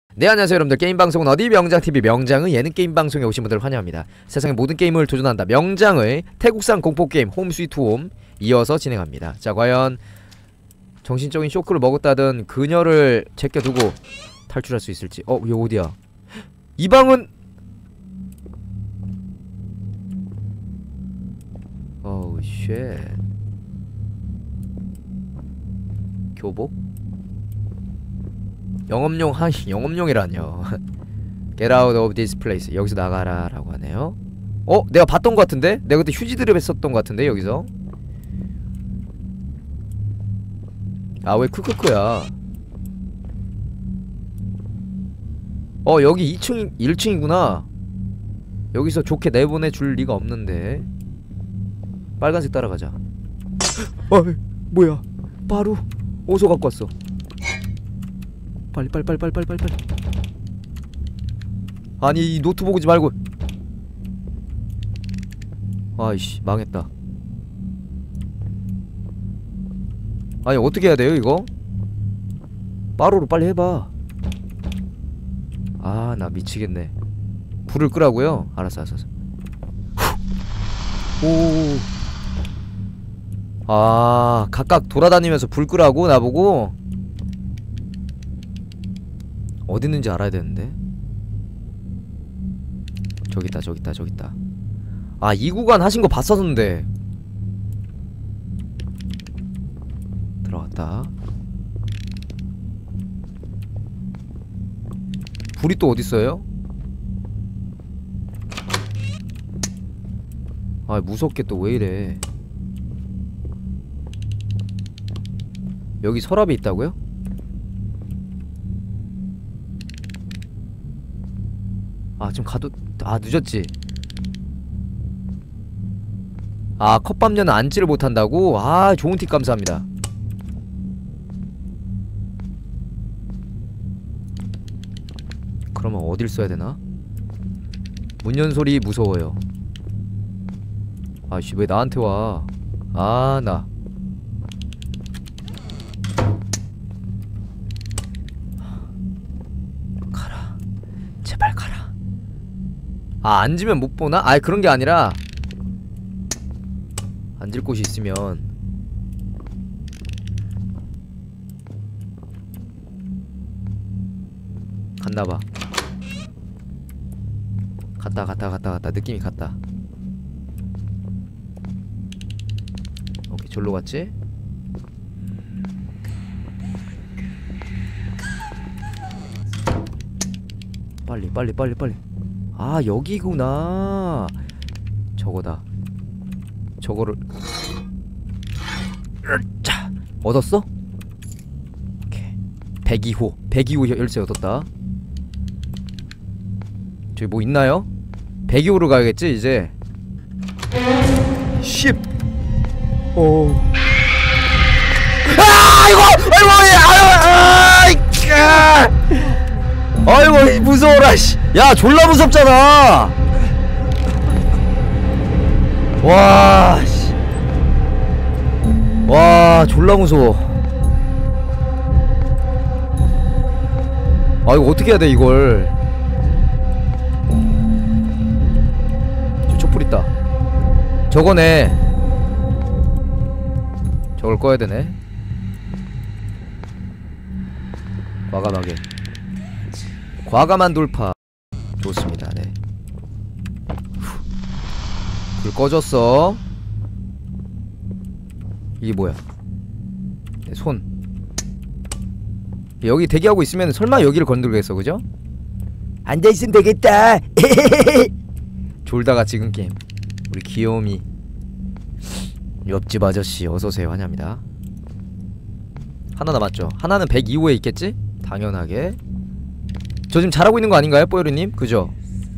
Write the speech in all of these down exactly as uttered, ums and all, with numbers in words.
네, 안녕하세요 여러분들. 게임방송은 어디? 명장티비 명장의 예능 게임방송에 오신 분들을 환영합니다. 세상의 모든 게임을 도전한다 명장의 태국산 공포게임 홈 스위트 홈 이어서 진행합니다. 자, 과연 정신적인 쇼크를 먹었다던 그녀를 제껴두고 탈출할 수 있을지. 어? 여기 어디야? 이 방은 어우 쉣. 교복? 영업용 한 영업용이라뇨. Get out of this place. 여기서 나가라 라고 하네요. 어? 내가 봤던 것 같은데? 내가 그때 휴지 드립 했었던 것 같은데 여기서. 아, 왜 크크크야. 어, 여기 이 층 일 층이구나. 여기서 좋게 내보내줄 리가 없는데. 빨간색 따라가자. 어, 뭐야. 바로 어디서 갖고 왔어. 빨리 빨리 빨리 빨리 빨리 빨리 빨리. 아니, 이 노트 보지 말고. 아이씨, 망했다. 아니, 어떻게 해야 돼요 이거? 빠로로 빨리 해봐. 아, 나 미치겠네. 불을 끄라고요? 알았어 알았어. 오. 아, 각각 돌아다니면서 불 끄라고 나보고? 어디 있는지 알아야 되는데. 저기 있다 저기 있다 저기 있다. 아, 이 구간 하신 거 봤었는데. 들어갔다. 불이 또 어딨어요? 아, 무섭게 또 왜 이래. 여기 서랍이 있다고요? 아, 좀 가도.. 아, 늦었지. 아, 컵밥녀는 앉지를 못한다고? 아, 좋은 팁 감사합니다. 그러면 어딜 써야 되나? 문 연 소리 무서워요. 아이씨, 왜 나한테 와. 아, 나 가라, 제발 가라. 아, 앉으면 못 보나? 아이, 그런 게 아니라 앉을 곳이 있으면. 갔나봐. 갔다 갔다 갔다 갔다. 느낌이 갔다. 오케이, 절로 갔지? 빨리 빨리 빨리 빨리. 아, 여기구나. 저거다. 저거를 자, 얻었어? 오케이. 백이 호 백이 호 열쇠 얻었다. 저기 뭐 있나요? 백이 호로 가야겠지 이제. 십. 오. 아, 이거 아이고 아이고 아이고 아이고 무서워라 씨. 야, 졸라 무섭잖아. 와 씨. 와, 졸라 무서워. 아, 이거 어떻게 해야 돼 이걸. 저 촛불 있다. 저거네. 저걸 꺼야 되네. 과감하게. 과감한 돌파. 좋습니다. 네. 불 꺼졌어. 이게 뭐야? 네, 손. 여기 대기하고 있으면 설마 여기를 건들겠어, 그죠? 앉아있으면 되겠다. 졸다가 찍은 게임. 우리 귀여움이. 옆집 아저씨 어서오세요. 환영합니다. 하나 남았죠? 하나는 백이 호에 있겠지? 당연하게. 저 지금 잘하고 있는 거 아닌가요, 뽀요리님? 그죠?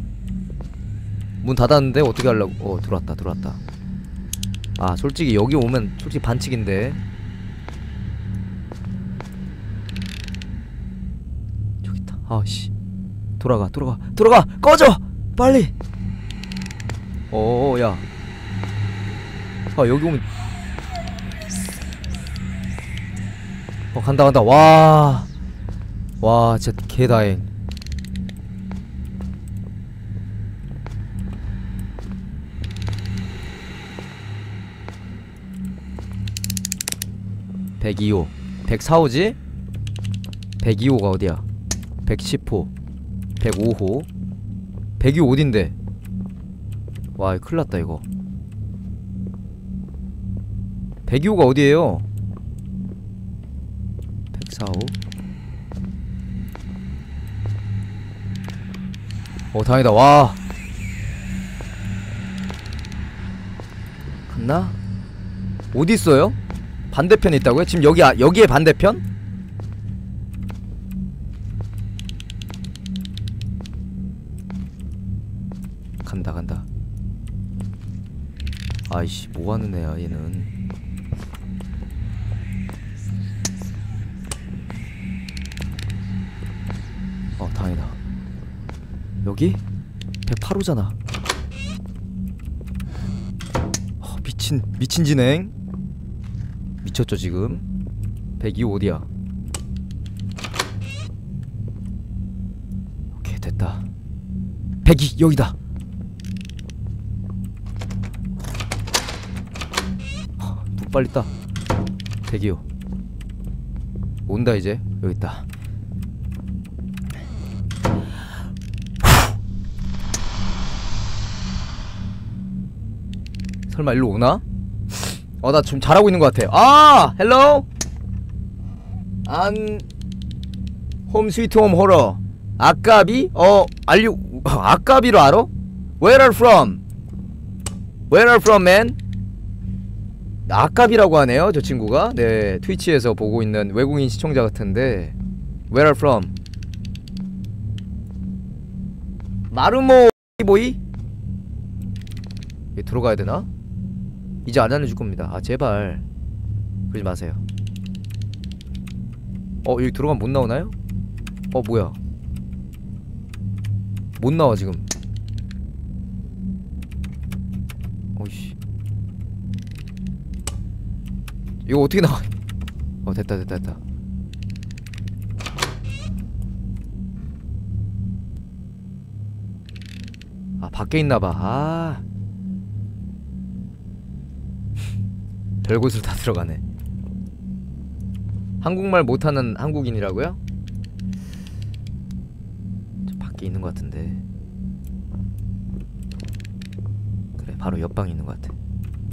문 닫았는데 어떻게 하려고. 어, 들어왔다 들어왔다. 아, 솔직히 여기 오면 솔직히 반칙인데. 저기 있다. 아씨, 돌아가 돌아가 돌아가. 꺼져 빨리. 어어, 야. 아, 여기 오면. 어, 간다 간다. 와 와, 진짜 개다행. 백이 호 백사 호지? 백이 호가 어디야? 백십 호 백오 호 백이 호 어딘데? 와 큰일났다 이거. 백이 호가 어디에요? 백사 호 어 다행이다. 와 갔나? 어디 있어요? 반대편에 있다고요? 지금 여기 아, 여기에 반대편? 간다 간다. 아이씨 뭐하는 애야 얘는. 어 다행이다. 여기? 백팔 호잖아. 어, 미친 미친 진행. 미쳤죠 지금. 백이 호 어디야? 오케이 됐다. 백이 여기다. 어, 눈 빨리 따. 백이 호 온다 이제. 여기 있다. 설마 일로 오나? 어 나 좀 잘하고 있는 것 같아. 아 헬로 안 홈 스위트 홈 호러 아까비? 어 알류 아까비로 알아? Where are from? Where are from man? 아까비라고 하네요 저 친구가. 네 트위치에서 보고 있는 외국인 시청자 같은데. Where are from? 마루모 보이? 여기 들어가야 되나? 이제 안 알려줄 겁니다. 아 제발 그러지 마세요. 어 여기 들어가면 못 나오나요? 어 뭐야 못 나와 지금. 어이씨 이거 어떻게 나와. 어 됐다 됐다 됐다. 아 밖에 있나봐. 아 별곳으로 다 들어가네. 한국말 못하는 한국인이라고요? 저 밖에 있는 것 같은데. 그래 바로 옆방에 있는 것 같아.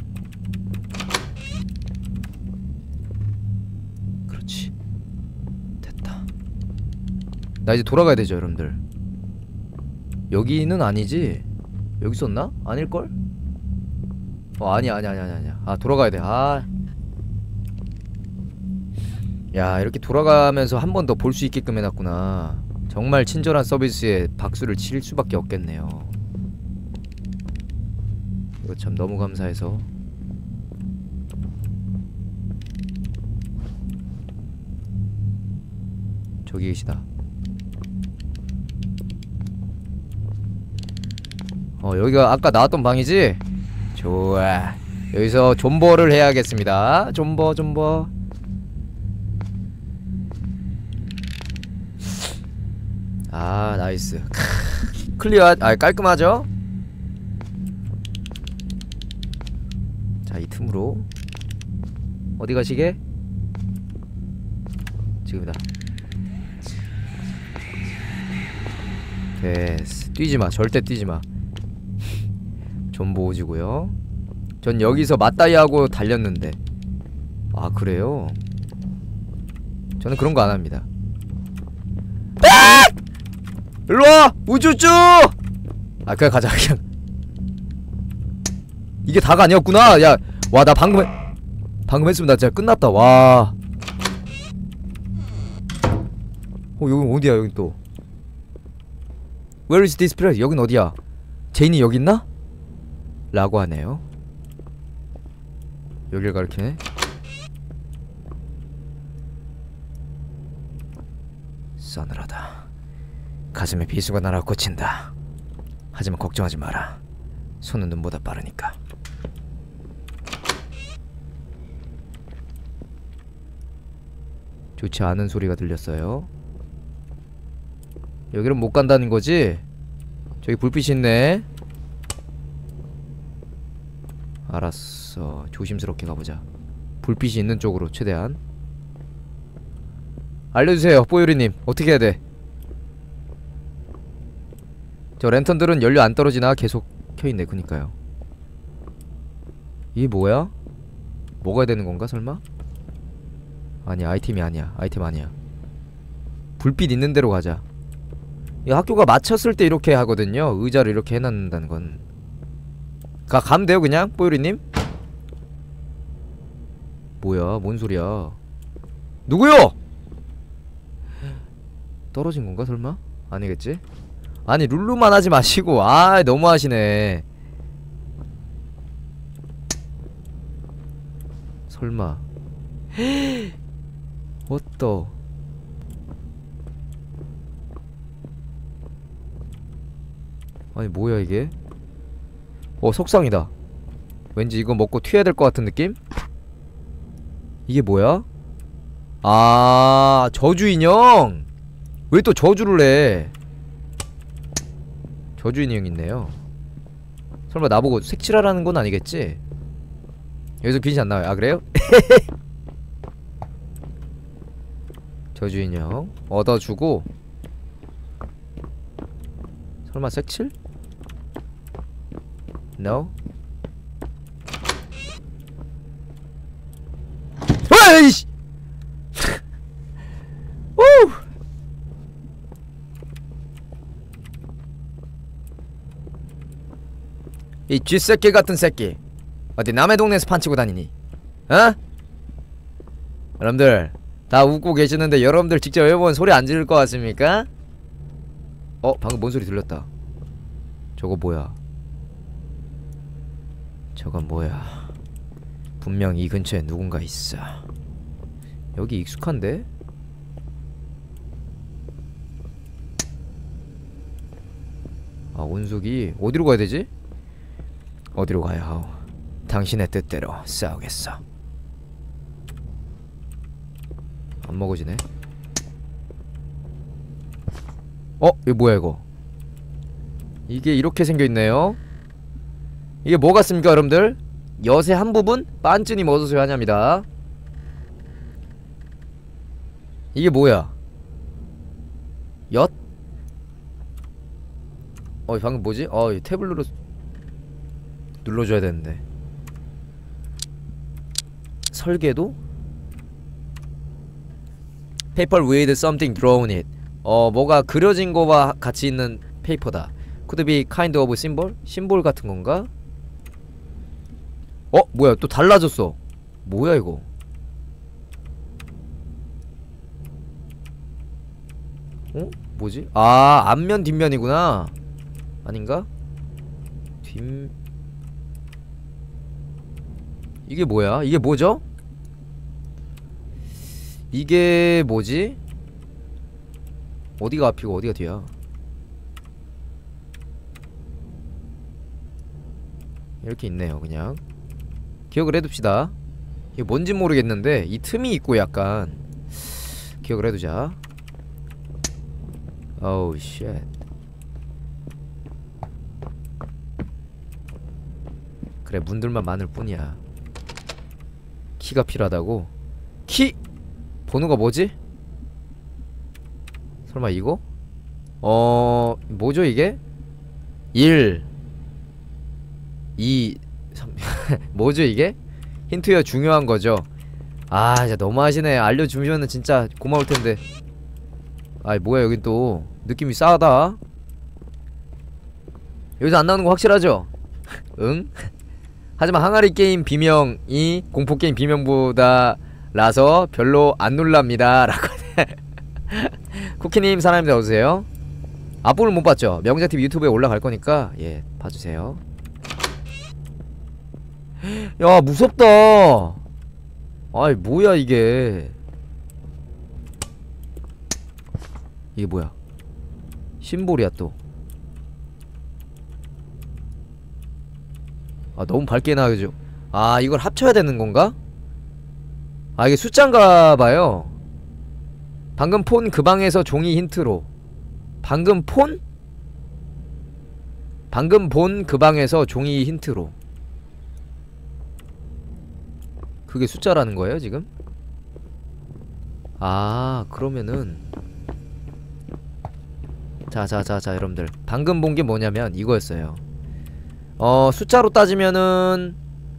그렇지 됐다. 나 이제 돌아가야 되죠 여러분들. 여기는 아니지? 여기 있었나? 아닐걸? 어 아니야 아니야 아니야 아니야. 아 돌아가야 돼. 아 야 이렇게 돌아가면서 한 번 더 볼 수 있게끔 해놨구나. 정말 친절한 서비스에 박수를 칠 수밖에 없겠네요. 이거 참 너무 감사해서. 저기 계시다. 어 여기가 아까 나왔던 방이지? 좋아 여기서 존버를 해야겠습니다. 존버 존버. 아 나이스. 크, 클리어. 아 깔끔하죠? 자 이 틈으로 어디 가시게? 지금이다. 됐어. 뛰지마 절대 뛰지마. 존버 오지고요. 전 여기서 맞다이하고 달렸는데. 아 그래요? 저는 그런 거 안 합니다. 일로와! 우쭈쭈! 아 그냥 가자 그냥. 이게 다가 아니었구나. 야 와 나 방금 해, 방금 했으면 나 진짜 끝났다. 와 어 여긴 어디야 여긴 또. Where is this place? 여긴 어디야? 제인이 여기 있나? 라고 하네요. 여길 가르치네. 싸늘하다. 가슴에 비수가 날아 꽂힌다. 하지만 걱정하지 마라. 손은 눈보다 빠르니까. 좋지 않은 소리가 들렸어요. 여기는 못 간다는 거지? 저기 불빛이 있네. 알았어. 조심스럽게 가보자. 불빛이 있는 쪽으로 최대한. 알려주세요 뽀요리님. 어떻게 해야돼? 저 랜턴들은 연료 안 떨어지나 계속 켜있네. 그니까요. 이게 뭐야? 먹어야 되는건가 설마? 아니야 아이템이 아니야. 아이템 아니야. 불빛 있는 데로 가자. 이 학교가 마쳤을 때 이렇게 하거든요. 의자를 이렇게 해놨는다는 건. 가, 가면 돼요 그냥? 뽀요리님? 뭐야 뭔 소리야. 누구요? 떨어진 건가 설마? 아니겠지? 아니 룰루만 하지 마시고. 아 너무하시네. 설마. 어떠. 아니 뭐야 이게. 어 속상이다. 왠지 이거 먹고 튀어야 될 것 같은 느낌? 이게 뭐야? 아 저주 인형. 왜 또 저주를 해. 저주 인형 있네요. 설마 나보고 색칠하라는 건 아니겠지? 여기서 빛이 안 나와요. 아 그래요? 저주 인형 얻어주고. 설마 색칠? No? 어이씨! 오! 이 쥐새끼 같은 새끼 어디 남의 동네에서 판치고 다니니? 어? 여러분들 다 웃고 계시는데 여러분들 직접 해보면 소리 안 지를 것 같습니까? 어? 방금 뭔 소리 들렸다. 저거 뭐야? 저건 뭐야? 분명 이 근처에 누군가 있어. 여기 익숙한데? 아 온숙이 어디로 가야 되지? 어디로 가야 하오? 당신의 뜻대로 싸우겠어. 안 먹어지네. 어? 이거 뭐야 이거? 이게 이렇게 생겨있네요. 이게 뭐 같습니까 여러분들? 엿의 한 부분? 빤쯔님 어서오세요 환영합니다. 이게 뭐야? 엿? 어 방금 뭐지? 어 이 탭을 눌러 눌러줘야 되는데. 설계도? Paper with something drawn it. 어 뭐가 그려진 거와 같이 있는 페이퍼다. Could be kind of symbol? 심볼 같은 건가? 어? 뭐야 또 달라졌어. 뭐야 이거. 어? 뭐지? 아 앞면 뒷면이구나. 아닌가? 뒷... 이게 뭐야? 이게 뭐죠? 이게 뭐지? 어디가 앞이고 어디가 뒤야? 이렇게 있네요 그냥. 기억을 해둡시다. 이게 뭔진 모르겠는데 이 틈이 있고 약간 기억을 해두자. 오우 쉣. 그래 문들만 많을 뿐이야. 키가 필요하다고? 키! 번호가 뭐지? 설마 이거? 어... 뭐죠 이게? 일 이 삼 뭐죠 이게? 힌트요 중요한 거죠. 아 진짜 너무하시네. 알려주면은 진짜 고마울 텐데. 아이 뭐야 여긴 또 느낌이 싸하다. 여기서 안 나오는 거 확실하죠? 응? 하지만 항아리 게임 비명이 공포 게임 비명보다 라서 별로 안 놀랍니다 라고. 쿠키님 사랑합니다. 어서오세요. 앞부분 못 봤죠? 명작티비 유튜브에 올라갈 거니까 예 봐주세요. 야 무섭다. 아이 뭐야 이게. 이게 뭐야 심볼이야 또. 아 너무 밝게 나와가지고. 아 이걸 합쳐야 되는 건가? 아 이게 숫자인가봐요. 방금 폰 그 방에서 종이 힌트로. 방금 폰? 방금 본 그 방에서 종이 힌트로. 그게 숫자라는 거예요 지금? 아 그러면은 자자자자 여러분들 방금 본 게 뭐냐면 이거였어요. 어 숫자로 따지면은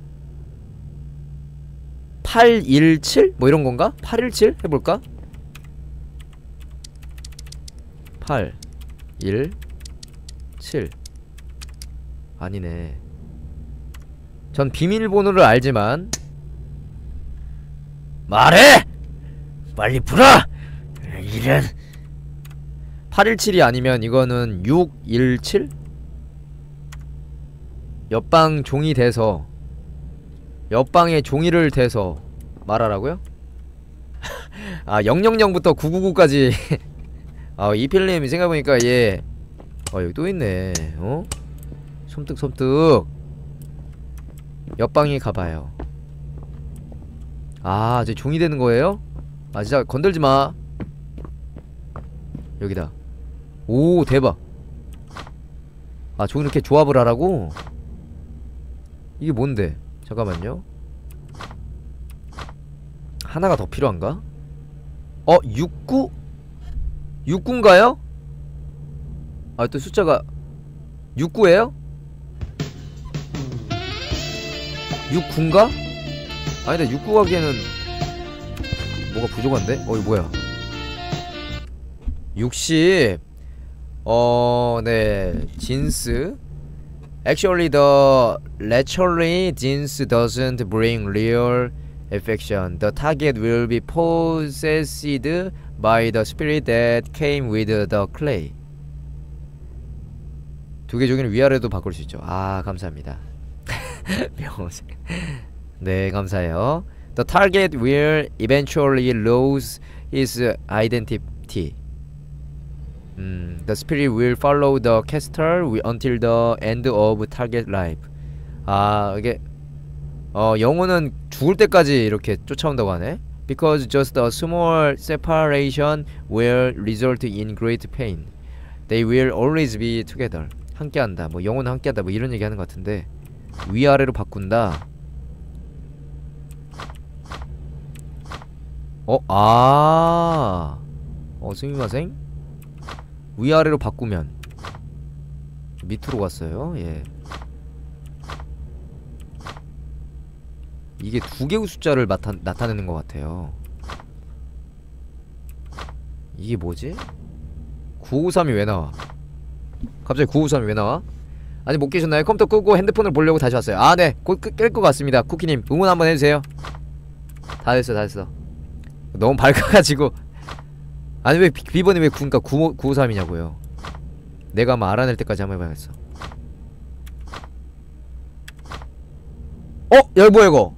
팔백십칠? 뭐 이런 건가? 팔백십칠? 해볼까? 팔, 일, 칠 아니네. 전 비밀번호를 알지만 말해! 빨리 풀어! 이런 팔백십칠이 아니면 이거는 육백십칠? 옆방 종이 대서 옆방에 종이를 대서 말하라고요? 아 영영영부터 구구구까지 아 이필님이 생각해보니까 얘 어 여기 또 있네. 어? 섬뜩섬뜩 옆방에 가봐요. 아 이제 종이 되는 거예요? 아 진짜 건들지마. 여기다. 오 대박. 아 종이 이렇게 조합을 하라고? 이게 뭔데? 잠깐만요. 하나가 더 필요한가? 어? 육구? 육구인가요? 아 또 숫자가 육구예요? 육구인가? 아니다 육구 가기에는 뭐가 부족한데? 어 이거 뭐야 육십. 어... 네 진스 Actually the literally jinx doesn't bring real affection. The target will be possessed by the spirit that came with the clay. 두 개 종이는 위아래도 바꿀 수 있죠. 아 감사합니다. 명세. 네 감사해요. The target will eventually lose his identity. 음, the spirit will follow the caster until the end of target life. 아 이게 어 영혼은 죽을 때까지 이렇게 쫓아온다고 하네. Because just a small separation will result in great pain. They will always be together. 함께한다. 뭐 영혼은 함께한다. 뭐 이런 얘기 하는 것 같은데 위아래로 바꾼다. 어? 아. 어 스미마생? 위아래로 바꾸면 밑으로 갔어요. 예. 이게 두 개의 숫자를 나타, 나타내는 것 같아요. 이게 뭐지? 구오삼이 왜 나와? 갑자기 구오삼이 왜 나와? 아니 못 계셨나요? 컴퓨터 끄고 핸드폰을 보려고 다시 왔어요. 아 네 곧 깰 것 같습니다. 쿠키님 응원 한번 해주세요. 다 됐어 다 됐어. 너무 밝아가지고. 아니 왜 비번이 왜 구니까 구오삼이냐고요. 내가 한번 알아낼 때까지 한번 해봐야겠어. 어? 야 뭐야 이거.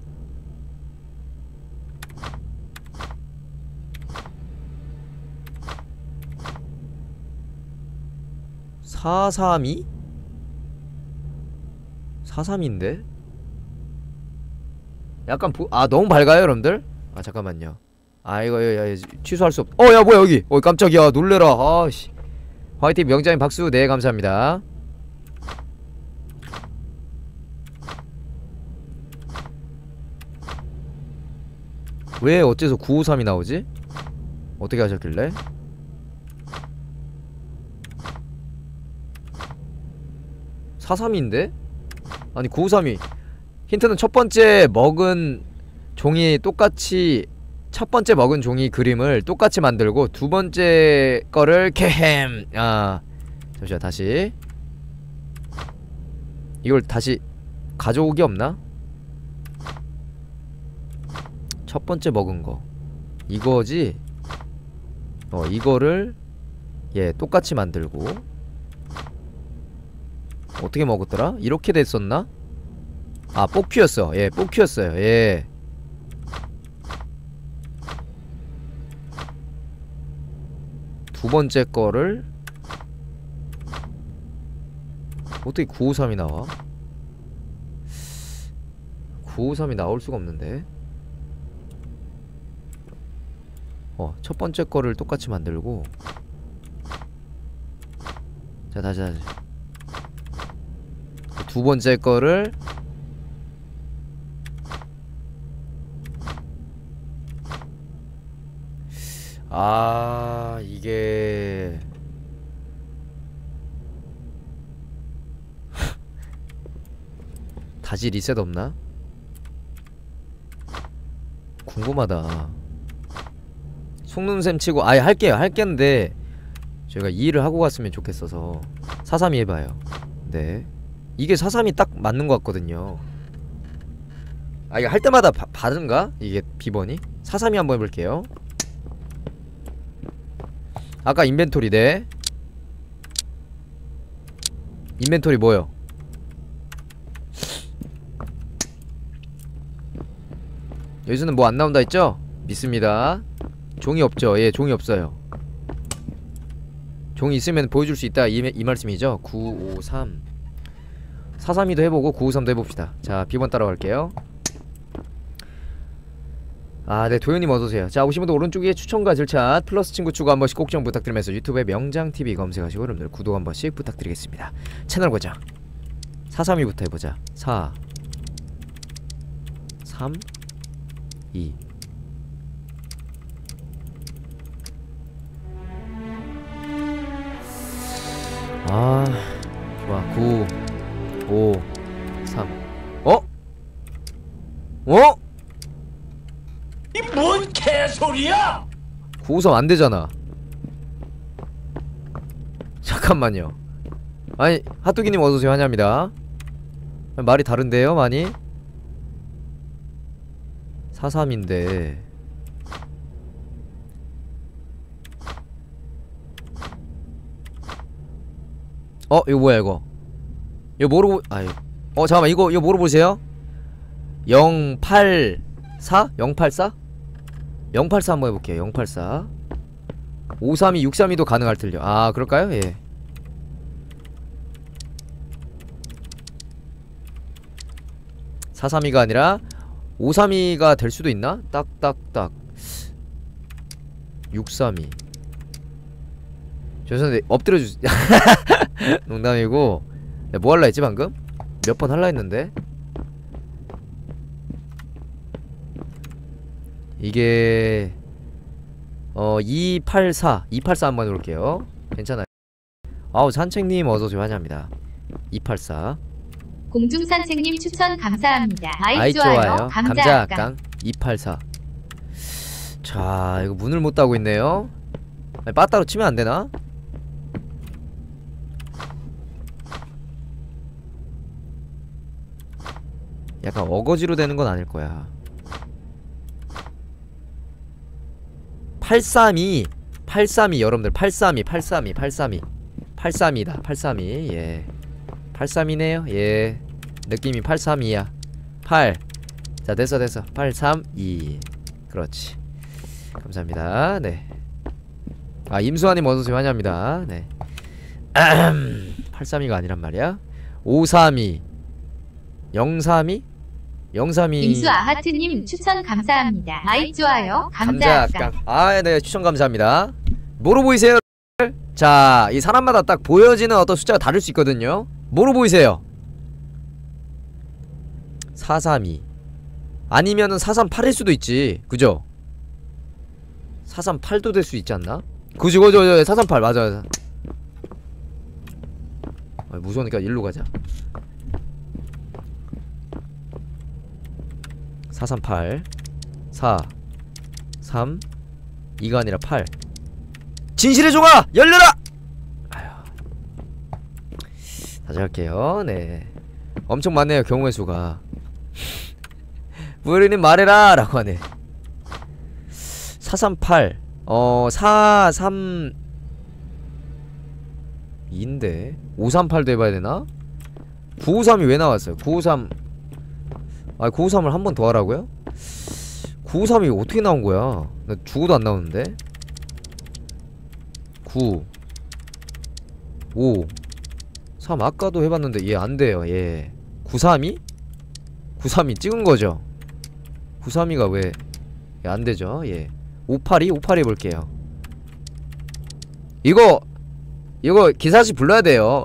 사삼이? 사삼인데? 약간 부.. 아 너무 밝아요 여러분들? 아 잠깐만요. 아 이거 야, 야, 취소할 수 없.. 어 야 뭐야 여기. 어 깜짝이야 놀래라. 아씨. 화이팅 명장님 박수. 네 감사합니다. 왜 어째서 구오삼이 나오지? 어떻게 하셨길래? 사삼인데? 아니 구오삼이 힌트는 첫번째 먹은 종이 똑같이 첫번째 먹은 종이 그림을 똑같이 만들고 두번째 거를 캐햄. 아 잠시만 다시 이걸 다시 가져오기 없나? 첫번째 먹은 거 이거지? 어 이거를 예 똑같이 만들고 어떻게 먹었더라? 이렇게 됐었나? 아 뽑큐였어. 예 뽑큐였어요. 예 두번째 거를 어떻게 구오삼이 나와? 구오삼이 나올 수가 없는데. 어 첫번째 거를 똑같이 만들고 자 다시 다시 두번째 거를 아 이게 다시 리셋 없나? 궁금하다. 속눈샘 치고 아예 할게요. 할겠는데 저희가 이 일을 하고 갔으면 좋겠어서 사삼이 해봐요. 네, 이게 사삼이 딱 맞는 것 같거든요. 아 이거 할 때마다 바, 다른가? 이게 비번이? 사삼이 한번 해볼게요. 아까 인벤토리. 네, 인벤토리 뭐요? 여기서는 뭐 안 나온다 했죠? 믿습니다. 종이 없죠? 예, 종이 없어요. 종이 있으면 보여줄 수 있다 이, 이 말씀이죠? 구오삼 사삼이도 해보고 구오삼도 해봅시다. 자, 비번 따라갈게요. 아, 네, 도현님 어서오세요. 자, 오신 분들 오른쪽에 추천과 절차 플러스 친구 추가 한 번씩 꼭 좀 부탁드리면서 유튜브에 명장티비 검색하시고 여러분들 구독 한 번씩 부탁드리겠습니다. 채널 고정 사삼이부터 해보자. 사 삼 이 아 좋아. 구 오 삼 어? 어? 이 뭔 개소리야? 구오삼 안되잖아. 잠깐만요. 아니 핫도기님 어서오세요. 환영합니다. 말이 다른데요 많이? 사삼인데 어? 이거 뭐야 이거? 이거 뭐로 보.. 아이 어 잠깐만 이거 이거 뭐로 보세요? 영팔사? 영팔사? 영팔사 한번 해볼게요. 영팔사 오삼이 육삼이도 가능할 틀려. 아 그럴까요? 예. 사삼이가 아니라 오삼이가 될 수도 있나? 딱딱딱 육삼이 죄송한데 엎드려 주세요. 농담이고. 뭐 할라 했지 방금? 몇 번 할라 했는데 이게 어 이팔사 이팔사 한번 해볼게요. 괜찮아요. 아우 산책님 어서오세요. 환영합니다. 이팔사 공중산책님 추천 감사합니다. 아이, 아이 좋아요. 좋아요. 감자깡. 감자깡 이팔사. 자 이거 문을 못 닫고 있네요. 아니, 빠따로 치면 안되나? 약간 어거지로 되는 건 아닐 거야. 팔삼이 팔삼이 여러분들 팔삼이 팔삼이 팔삼이 팔삼이다. 팔삼이 예 팔삼이네요. 예 느낌이 팔삼이야. 팔 자 됐어 됐어 팔삼이 그렇지. 감사합니다. 네. 아 임수아님 어서오세요. 환영합니다. 네. 팔삼이가 아니란 말이야. 오삼이 영삼이 영삼이 임수아하트님 추천 감사합니다. 아이 좋아요. 감자깡. 아 네 추천 감사합니다. 뭐로 보이세요? 자 이 사람마다 딱 보여지는 어떤 숫자가 다를 수 있거든요. 뭐로 보이세요? 사삼이 아니면은 사삼팔일 수도 있지. 그죠? 사삼팔도 될 수 있지 않나? 그지 그죠 사삼팔 맞아. 아, 무서우니까 일로 가자. 사삼팔 사 삼 이가 아니라 팔. 진실의 종아 열려라! 아휴 다시 할게요. 네 엄청 많네요 경우의 수가. 부르님 말해라 라고 하네. 사삼팔 어 사삼 이인데 오삼팔도 해봐야 되나? 구오삼이 왜 나왔어요? 구오삼 아 구오삼을 한 번 더 하라고요? 구오삼이 어떻게 나온 거야? 나 죽어도 안 나오는데? 구 오 삼 아까도 해봤는데 얘 안돼요. 얘 구삼이? 구삼이 찍은거죠? 구삼이가 왜 안되죠? 예 오팔이? 오팔이 해볼게요. 이거 이거 기사씨 불러야 돼요.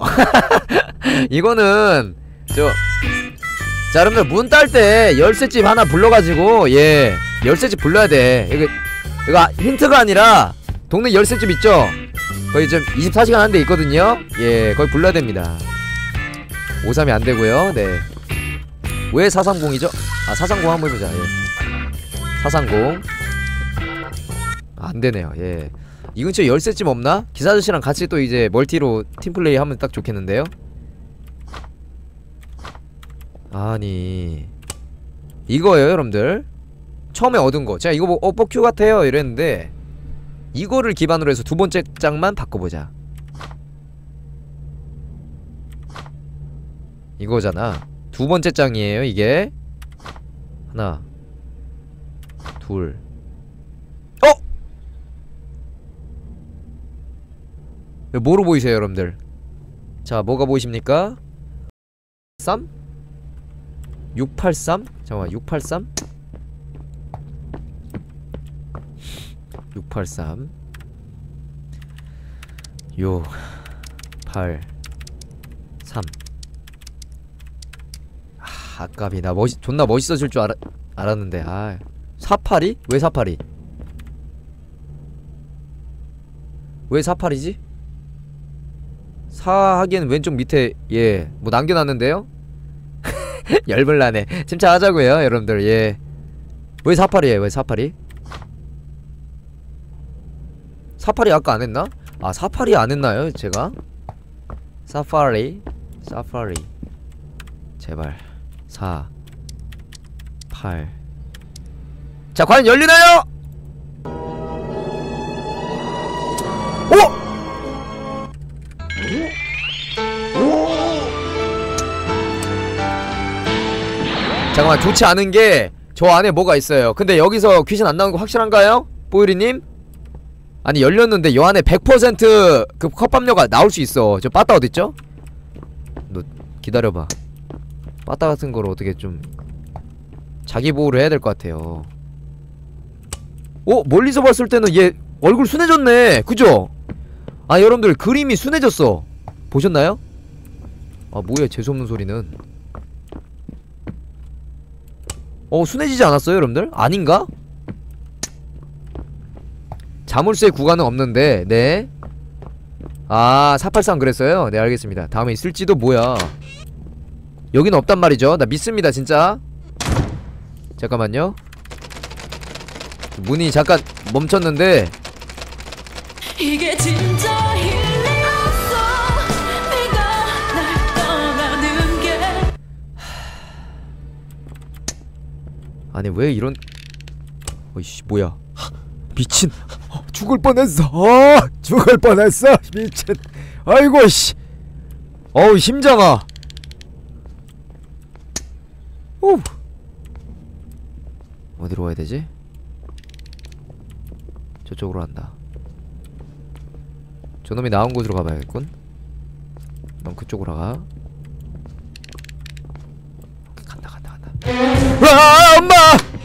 이거는 저 자 여러분들 문 딸 때 열쇠집 하나 불러가지고 예 열쇠집 불러야 돼. 이거 이거 힌트가 아니라 동네 열쇠집 있죠? 거기 좀 이십사 시간 한 대 있거든요? 예, 거기 불러야 됩니다. 오삼이 안 되고요. 네. 왜 사삼공이죠? 아, 사삼공 한번 해보자. 예. 사삼공. 안 되네요. 예. 이 근처에 열쇠집 없나? 기사 아저씨랑 같이 또 이제 멀티로 팀플레이 하면 딱 좋겠는데요? 아니. 이거예요, 여러분들. 처음에 얻은 거. 제가 이거 뭐, 어, 뻑큐 같아요. 이랬는데, 이거를 기반으로 해서 두 번째 장만 바꿔보자. 이거잖아. 두 번째 장이에요, 이게. 하나, 둘. 어? 뭐로 보이세요, 여러분들? 자, 뭐가 보이십니까? 삼? 육팔삼? 잠깐만, 육팔삼? 육팔삼 육 팔 삼. 아, 아깝이. 나 멋있, 존나 멋있어질 줄 알아, 알았는데. 아, 사팔이? 왜 사팔이? 왜 사팔이지? 사 하기에는 왼쪽 밑에 예 뭐 남겨놨는데요? 열불나네. 침착하자고요 여러분들. 예. 왜 사팔이에요? 왜 사팔이? 사파리 아까 안했나? 아, 사파리 안했나요 제가? 사파리 사파리 제발. 사 팔. 자, 과연 열리나요? 오! 잠깐만, 좋지 않은게 저 안에 뭐가 있어요. 근데 여기서 귀신 안 나오는 거 확실한가요? 뽀유리님? 아니, 열렸는데 요 안에 백 퍼센트 그 컵밥녀가 나올 수 있어. 저 빠따 어딨죠? 너 기다려봐. 빠따 같은 거를 어떻게 좀 자기 보호를 해야 될 것 같아요. 어? 멀리서 봤을 때는 얘 얼굴 순해졌네. 그죠? 아, 여러분들 그림이 순해졌어. 보셨나요? 아, 뭐야 재수없는 소리는. 어, 순해지지 않았어요 여러분들? 아닌가? 자물쇠 구간은 없는데. 네. 아, 사팔삼 그랬어요? 네, 알겠습니다. 다음에 있을지도. 뭐야, 여기는 없단 말이죠. 나 믿습니다 진짜. 잠깐만요. 문이 잠깐 멈췄는데. 이게 진짜 일리 없어. 네가 날 떠나는 게. 아니 왜 이런. 어이씨 뭐야. 미친. 어, 죽을 뻔했어. 어, 죽을 뻔했어. 미친. 아이고 씨. 어우 심장아. 오. 어디로 가야 되지? 저쪽으로 간다. 저놈이 나온 곳으로 가봐야겠군. 넌 그쪽으로 가. 간다 간다 간다. 아, 엄마!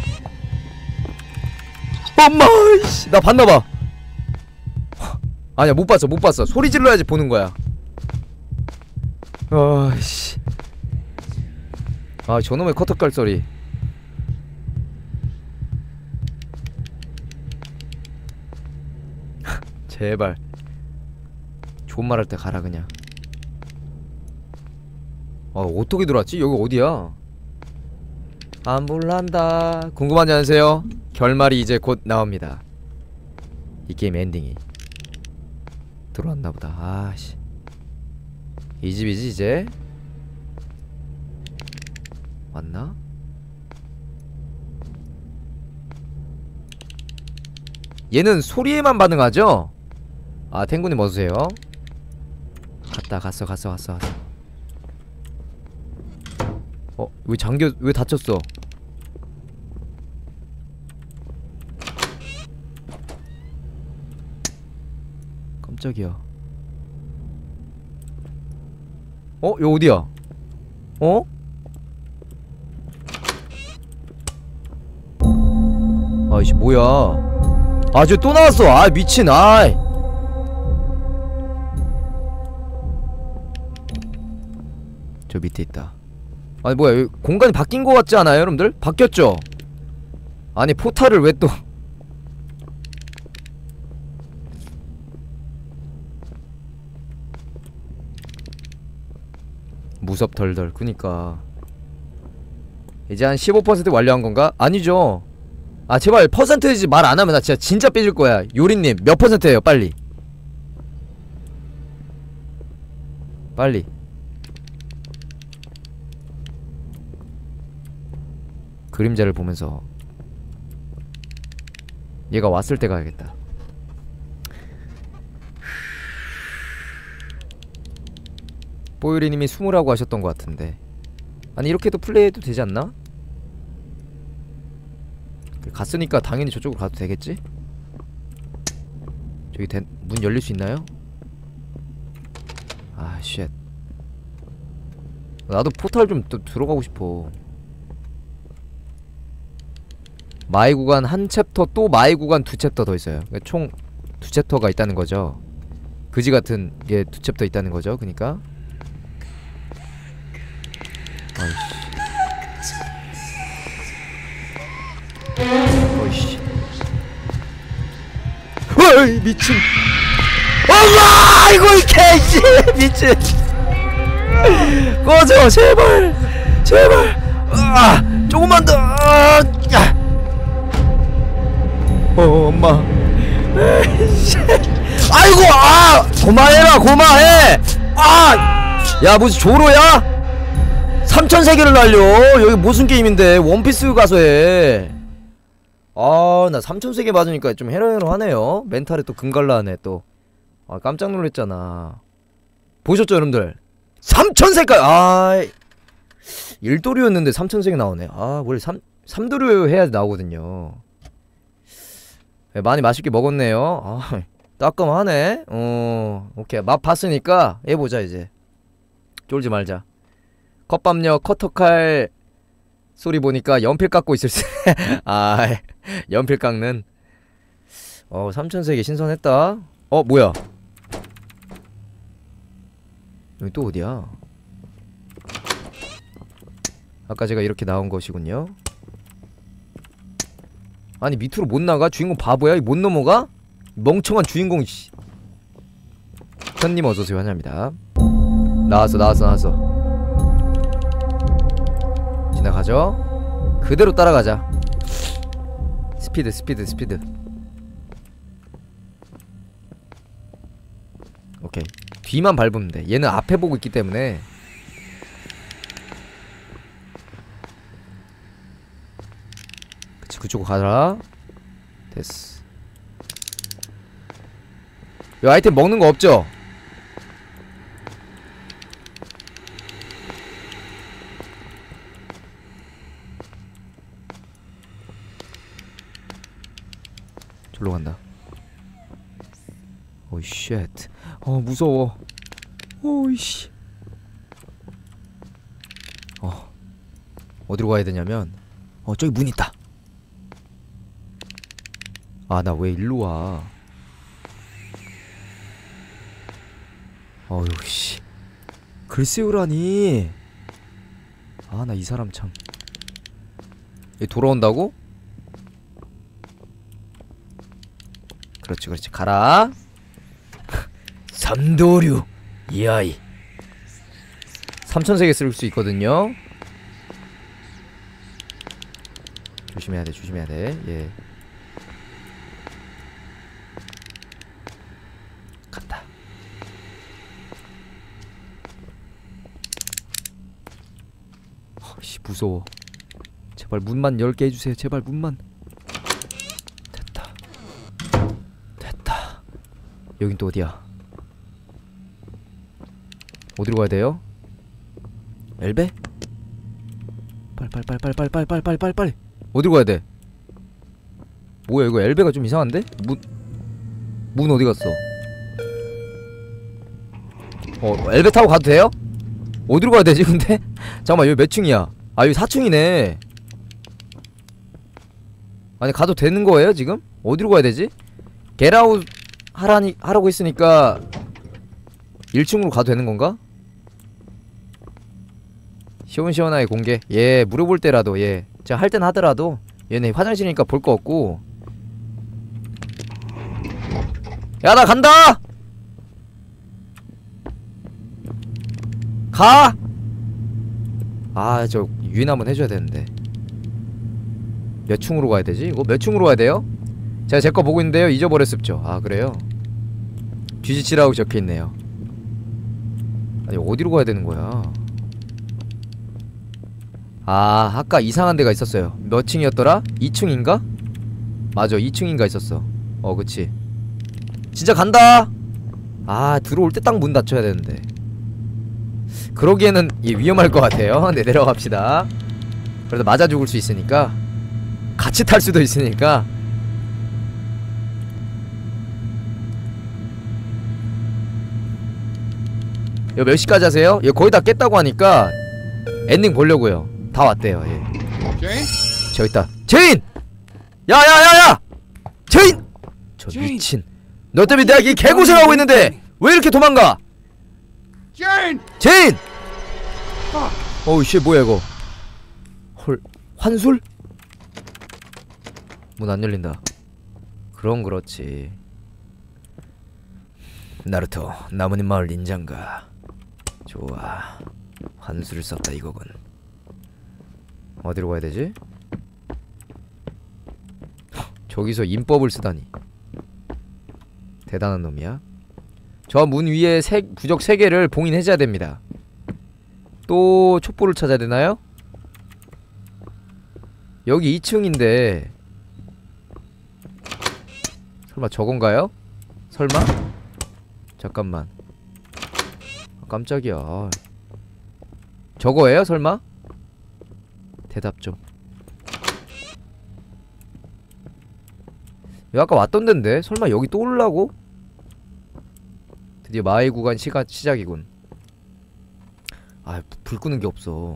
엄마! 이씨, 나 봤나봐. 아니야, 못 봤어 못 봤어. 소리 질러야지 보는 거야. 아이씨. 아, 저놈의 커터칼 소리. 제발 좋은 말 할 때 가라 그냥. 아, 어떻게 들어왔지? 여기 어디야? 안 볼란다. 궁금하지 않으세요? 결말이 이제 곧 나옵니다. 이 게임 엔딩이. 들어왔나보다. 아씨. 이 집이지 이제? 맞나? 얘는 소리에만 반응하죠? 아, 탱구님 어서오세요. 갔다 갔어 갔어 갔어 갔어. 어? 왜 잠겨.. 왜 닫혔어? 깜짝이야. 어? 여기 어디야? 어? 아이씨 뭐야. 아, 저 또 나왔어. 아, 미친. 아이. 저 밑에 있다. 아니 뭐야, 여기 공간이 바뀐 거 같지 않아요 여러분들? 바뀌었죠? 아니 포탈을 왜 또 무섭 덜덜. 그니까 이제 한 십오 퍼센트 완료한 건가? 아니죠. 아 제발 퍼센테이지 말 안하면 나 진짜 진짜 삐질 거야. 요리님 몇 퍼센트예요? 빨리 빨리. 그림자를 보면서 얘가 왔을 때 가야겠다. 뽀유리님이 스무라고 하셨던 것 같은데, 아니 이렇게도 플레이해도 되지 않나? 갔으니까 당연히 저쪽으로 가도 되겠지? 저기 대, 문 열릴 수 있나요? 아 쉣. 나도 포탈 좀 또 들어가고 싶어. 마이 구간 한 챕터, 또 마이 구간 두 챕터 더 있어요. 그러니까 총 두 챕터가 있다는 거죠. 그지 같은 게 두 챕터 있다는 거죠. 그니까 어이씨. 어이씨. 어이 미친. 엄마 이거 이 개씨 미친. 꺼져 제발 제발. 아 조금만 더. 아, 야. 어 엄마. 에이씨. 아이고 아 고마해라 고마해. 아 야 무슨 조로야? 삼천 세계를 날려. 여기 무슨 게임인데 원피스 가서 해. 아 나 삼천 세계 맞으니까 좀 헤로헤로하네요. 멘탈에 또 금갈라하네 또. 아 깜짝 놀랐잖아. 보셨죠 여러분들? 삼천 세까지. 아 일도류였는데 삼천 세계 나오네. 아 원래 삼, 삼도류 해야 나오거든요. 네, 많이 맛있게 먹었네요. 아 따끔하네. 어 오케이 맛 봤으니까 해보자 이제. 쫄지 말자. 컵밥녀 커터칼 소리 보니까 연필 깎고 있을 때. 아 연필 깎는. 어 삼천 세계 신선했다. 어 뭐야 여기 또 어디야? 아까 제가 이렇게 나온 것이군요. 아니 밑으로 못 나가? 주인공 바보야? 못 넘어가? 멍청한 주인공. 현님 어서오세요. 환영합니다. 나왔어 나왔어 나왔어. 지나가죠. 그대로 따라가자. 스피드 스피드 스피드. 오케이 뒤만 밟으면 돼. 얘는 앞에 보고 있기 때문에. 그치 그쪽으로 가라. 됐어. 이 아이템 먹는 거 없죠? 절로 간다. 오이 쉣. 어 무서워. 오이씨. 어 어디로 가야 되냐면 어 저기 문 있다. 아 나 왜 일로 와. 어휴 씨. 글 세우라니. 아 나 이 사람 참. 얘 돌아온다고? 그렇지 그렇지 가라. 삼도류 이 아이. 삼천 세계 쓸 수 있거든요. 조심해야 돼 조심해야 돼. 예 간다. 허씨 무서워. 제발 문만 열게 해주세요. 제발 문만. 됐다 됐다. 여긴 또 어디야? 어디로 가야 돼요? 엘베? 빨빨빨빨빨빨빨빨빨빨. 어디로 가야 돼? 뭐야 이거 엘베가 좀 이상한데? 문... 문 어디 갔어? 어 엘베 타고 가도 돼요? 어디로 가야 되지 근데? 잠깐만 여기 몇 층이야? 아 여기 사 층이네. 아니 가도 되는 거예요 지금? 어디로 가야 되지? 겟아웃 하라니 하라고 했으니까 일 층으로 가도 되는 건가? 시원시원하게 공개. 예 물어볼 때라도 예 제가 할 땐 하더라도 얘네 화장실이니까 볼 거 없고. 야 나 간다. 가. 아 저 유인 한번 해줘야 되는데. 몇 층으로 가야 되지? 이거 몇 층으로 가야 돼요? 제가 제 거 보고 있는데요. 잊어버렸습죠. 아 그래요? 뒤지치라고 적혀있네요. 아니 어디로 가야 되는 거야? 아 아까 이상한 데가 있었어요. 몇 층이었더라? 이 층인가? 맞아 이 층인가 있었어. 어 그치. 진짜 간다! 아 들어올 때 딱 문 닫혀야 되는데. 그러기에는 예, 위험할 것 같아요. 네 내려갑시다. 그래도 맞아 죽을 수 있으니까. 같이 탈 수도 있으니까. 이거 몇 시까지 하세요? 이거 거의 다 깼다고 하니까 엔딩 보려고요. 다 왔대요. 예. 제인? 저기 있다. 제인! 야야야야! 제인! 저 제인! 미친. 너 때문에 내가 이 개고생하고 있는데 왜 이렇게 도망가? 제인! 제인! 어우 씨 뭐야 이거. 헐 환술? 문 안 열린다. 그럼 그렇지. 나루토 나무님 마을 닌자인가. 좋아 환술을 썼다 이거군. 어디로 가야 되지? 저기서 인법을 쓰다니 대단한 놈이야. 저 문 위에 세, 부적 세 개를 봉인해줘야 됩니다. 또 촛불을 찾아야 되나요? 여기 이 층인데 설마 저건가요? 설마? 잠깐만. 아, 깜짝이야. 저거예요 설마? 대답 좀. 여기 아까 왔던 데인데 설마 여기 또 오려고? 드디어 마의 구간 시가, 시작이군. 아 불 끄는 게 없어.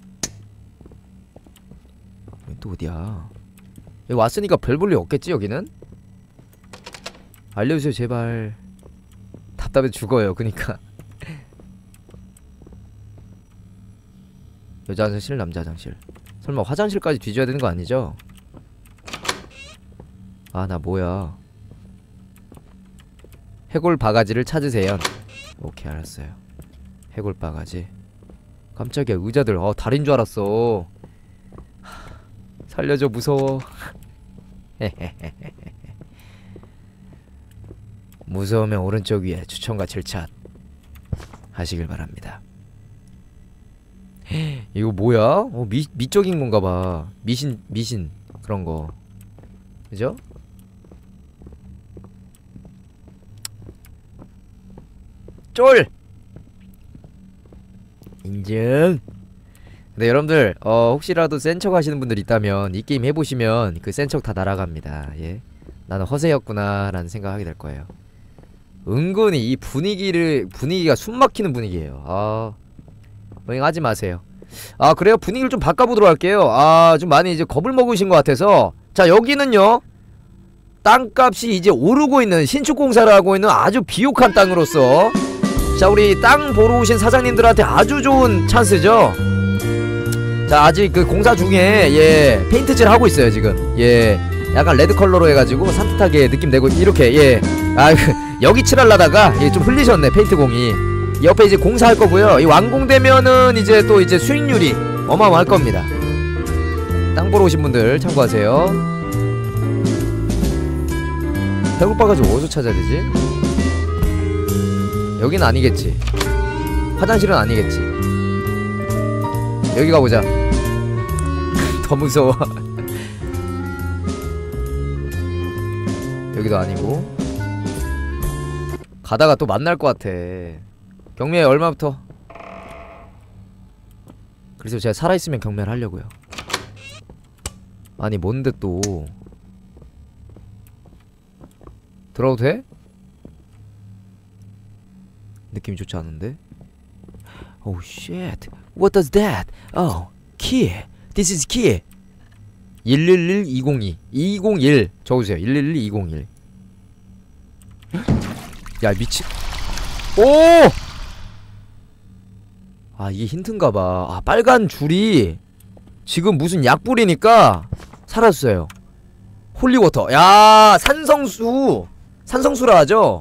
여기 또 어디야? 여기 왔으니까 별 볼 일 없겠지 여기는? 알려주세요 제발. 답답해 죽어요 그니까. 여자 화장실 남자 화장실. 설마 화장실까지 뒤져야 되는 거 아니죠? 아 나 뭐야. 해골 바가지를 찾으세요. 오케이 알았어요. 해골 바가지. 깜짝이야 의자들. 어 달인 줄 알았어. 살려줘 무서워. 무서우면 오른쪽 위에 추천과 질차 하시길 바랍니다. 이거 뭐야? 어 미, 미적인 건가봐. 미신 미신 그런거 그죠? 쫄! 인증. 근데 여러분들 어 혹시라도 센 척 하시는 분들 있다면 이 게임 해보시면 그 센 척 다 날아갑니다. 예, 나는 허세였구나 라는 생각하게 될 거예요. 은근히 이 분위기를 분위기가 숨막히는 분위기예요. 아 여행하지 마세요. 아 그래요? 분위기를 좀 바꿔보도록 할게요. 아 좀 많이 이제 겁을 먹으신 것 같아서. 자 여기는요 땅값이 이제 오르고 있는 신축공사를 하고 있는 아주 비옥한 땅으로서 자 우리 땅 보러 오신 사장님들한테 아주 좋은 찬스죠. 자 아직 그 공사 중에 예 페인트칠 하고 있어요 지금. 예 약간 레드 컬러로 해가지고 산뜻하게 느낌 내고 이렇게. 예 아 여기 칠하려다가 예 좀 흘리셨네 페인트공이. 옆에 이제 공사할 거고요. 이 완공되면은 이제 또 이제 수익률이 어마어마할 겁니다. 땅 보러 오신 분들 참고하세요. 해골바가지 어디서 찾아야 되지? 여긴 아니겠지. 화장실은 아니겠지. 여기 가보자. 더 무서워. 여기도 아니고. 가다가 또 만날 것 같아. 경매 얼마부터? 그래서 제가 살아있으면 경매를 하려고요. 아니 뭔데 또 들어도 돼? 느낌이 좋지 않은데? Oh shit. What does that? Oh, key. This is key. 일일일 이공이 이공일 적으세요. 일일일 이공일. 야 미친. 오! 아 이게 힌트인가봐. 아 빨간 줄이 지금 무슨 약 뿌리니까 사라졌어요. 홀리워터. 야 산성수. 산성수라 하죠.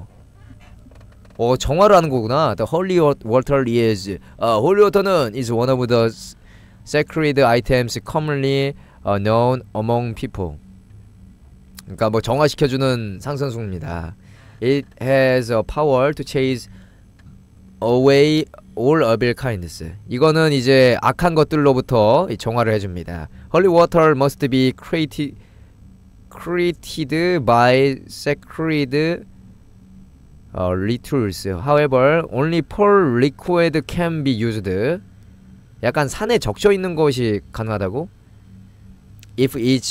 어 정화를 하는 거구나. The holy water is. 아 홀리워터는 is one of the sacred items commonly uh, known among people. 그러니까 뭐 정화시켜주는 상선수입니다. It has a power to chase away all evil kinds. 이거는 이제 악한 것들로부터 정화를 해줍니다. Holy water must be created, created by sacred uh, rituals. However, only pure liquid can be used. 약간 산에 적셔 있는 것이 가능하다고? If it's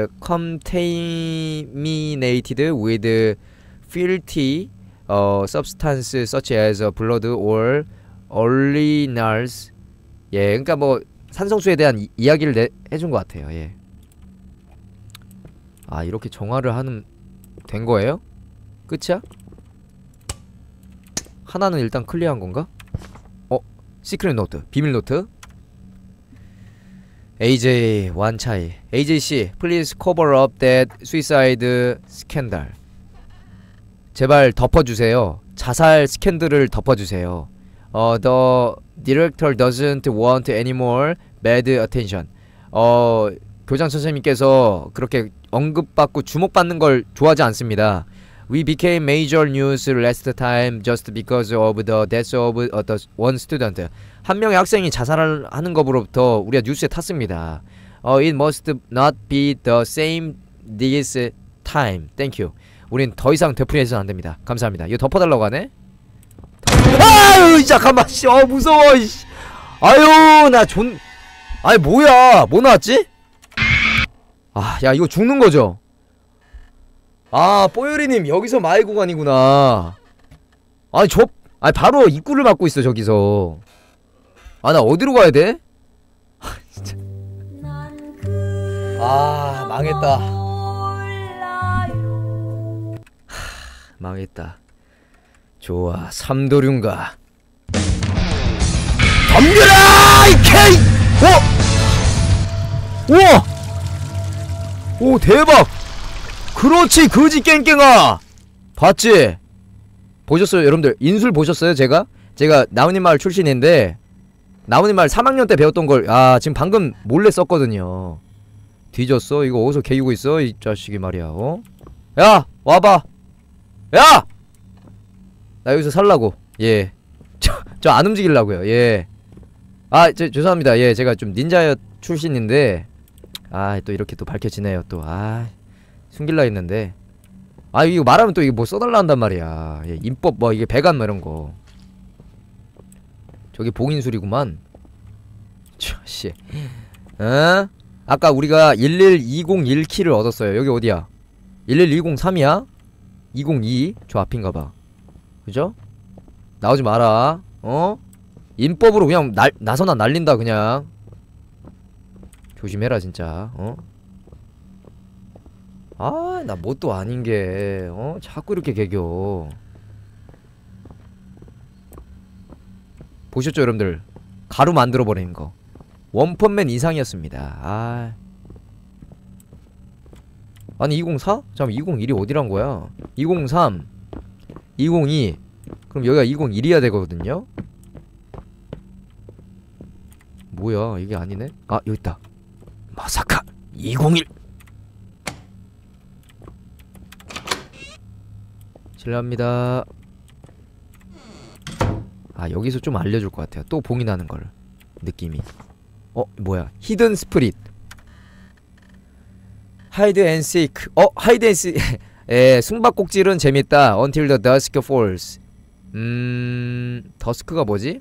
contaminated with filthy uh, substance such as blood or urinals. 예, 그러니까 뭐 산성수에 대한 이, 이야기를 내, 해준 것 같아요. 예. 아, 이렇게 정화를 하는 된 거예요? 끝이야? 하나는 일단 클리어한 건가? 어, 시크릿 노트, 비밀 노트. 에이제이 완차이. 에이제이 씨, please cover up that suicide scandal. 제발 덮어주세요. 자살 스캔들을 덮어주세요. 어, the director doesn't want any more bad attention. 어, 교장 선생님께서 그렇게 언급받고 주목받는 걸 좋아하지 않습니다. We became major news last time just because of the death of the one student. 한 명의 학생이 자살을 하는 것으로부터 우리가 뉴스에 탔습니다. 어, it must not be the same this time. Thank you. 우린 더 이상 되풀이해서는 안 됩니다. 감사합니다. 이거 덮어달라고 하네? 아유, 잠깐만, 씨, 어, 무서워, 씨. 아유, 나 존, 아니, 뭐야, 뭐 나왔지? 아, 야, 이거 죽는 거죠? 아, 뽀요리님, 여기서 마의 구간이구나. 아니, 저, 아니, 바로 입구를 막고 있어, 저기서. 아, 나 어디로 가야 돼? 아, 진짜. 아, 망했다. 망했다. 좋아, 삼도륜가 덤벼라! 이 케이! 어? 우와! 오, 대박! 그렇지, 그지 깽깽아! 봤지? 보셨어요, 여러분들? 인술 보셨어요, 제가? 제가 나무님 마을 출신인데 나무님 마을 삼 학년 때 배웠던 걸, 아, 지금 방금 몰래 썼거든요. 뒤졌어? 이거 어디서 개이고 있어? 이 자식이 말이야, 어? 야! 와봐! 야! 나 여기서 살라고. 예. 저, 저 안 움직이려고요. 예. 아, 저, 죄송합니다. 예, 제가 좀 닌자 출신인데, 아, 또 이렇게 또 밝혀지네요, 또. 아, 숨길라 했는데. 아, 이거 말하면 또 이게 뭐 써달라 한단 말이야. 예, 인법 뭐, 이게 배관 뭐 이런 거. 저기 봉인술이구만. 저, 씨. 어? 아까 우리가 일일이공일 키를 얻었어요. 여기 어디야? 일일이공삼이야? 이공이? 저 앞인가봐. 그죠? 나오지 마라. 어? 인법으로 그냥 날, 나서나 날린다 그냥. 조심해라 진짜. 어? 아, 나 뭣도 아닌게. 어? 자꾸 이렇게 개겨. 보셨죠 여러분들? 가루 만들어버리는 거. 원펀맨 이상이었습니다. 아, 아니 이공사? 잠깐만, 이공일이 어디란 거야? 이공삼 이공이. 그럼 여기가 이공일이야 되거든요? 뭐야, 이게 아니네? 아, 여기 있다. 마사카 이공일. 실례합니다. 아, 여기서 좀 알려줄 것 같아요. 또 봉인하는 걸. 느낌이. 어, 뭐야, 히든 스프릿. 하이드 앤 시크. 어, 하이드 앤 시크. 예, 숨바꼭질은 재밌다. Until the dusk falls. 음... 더스크가 뭐지?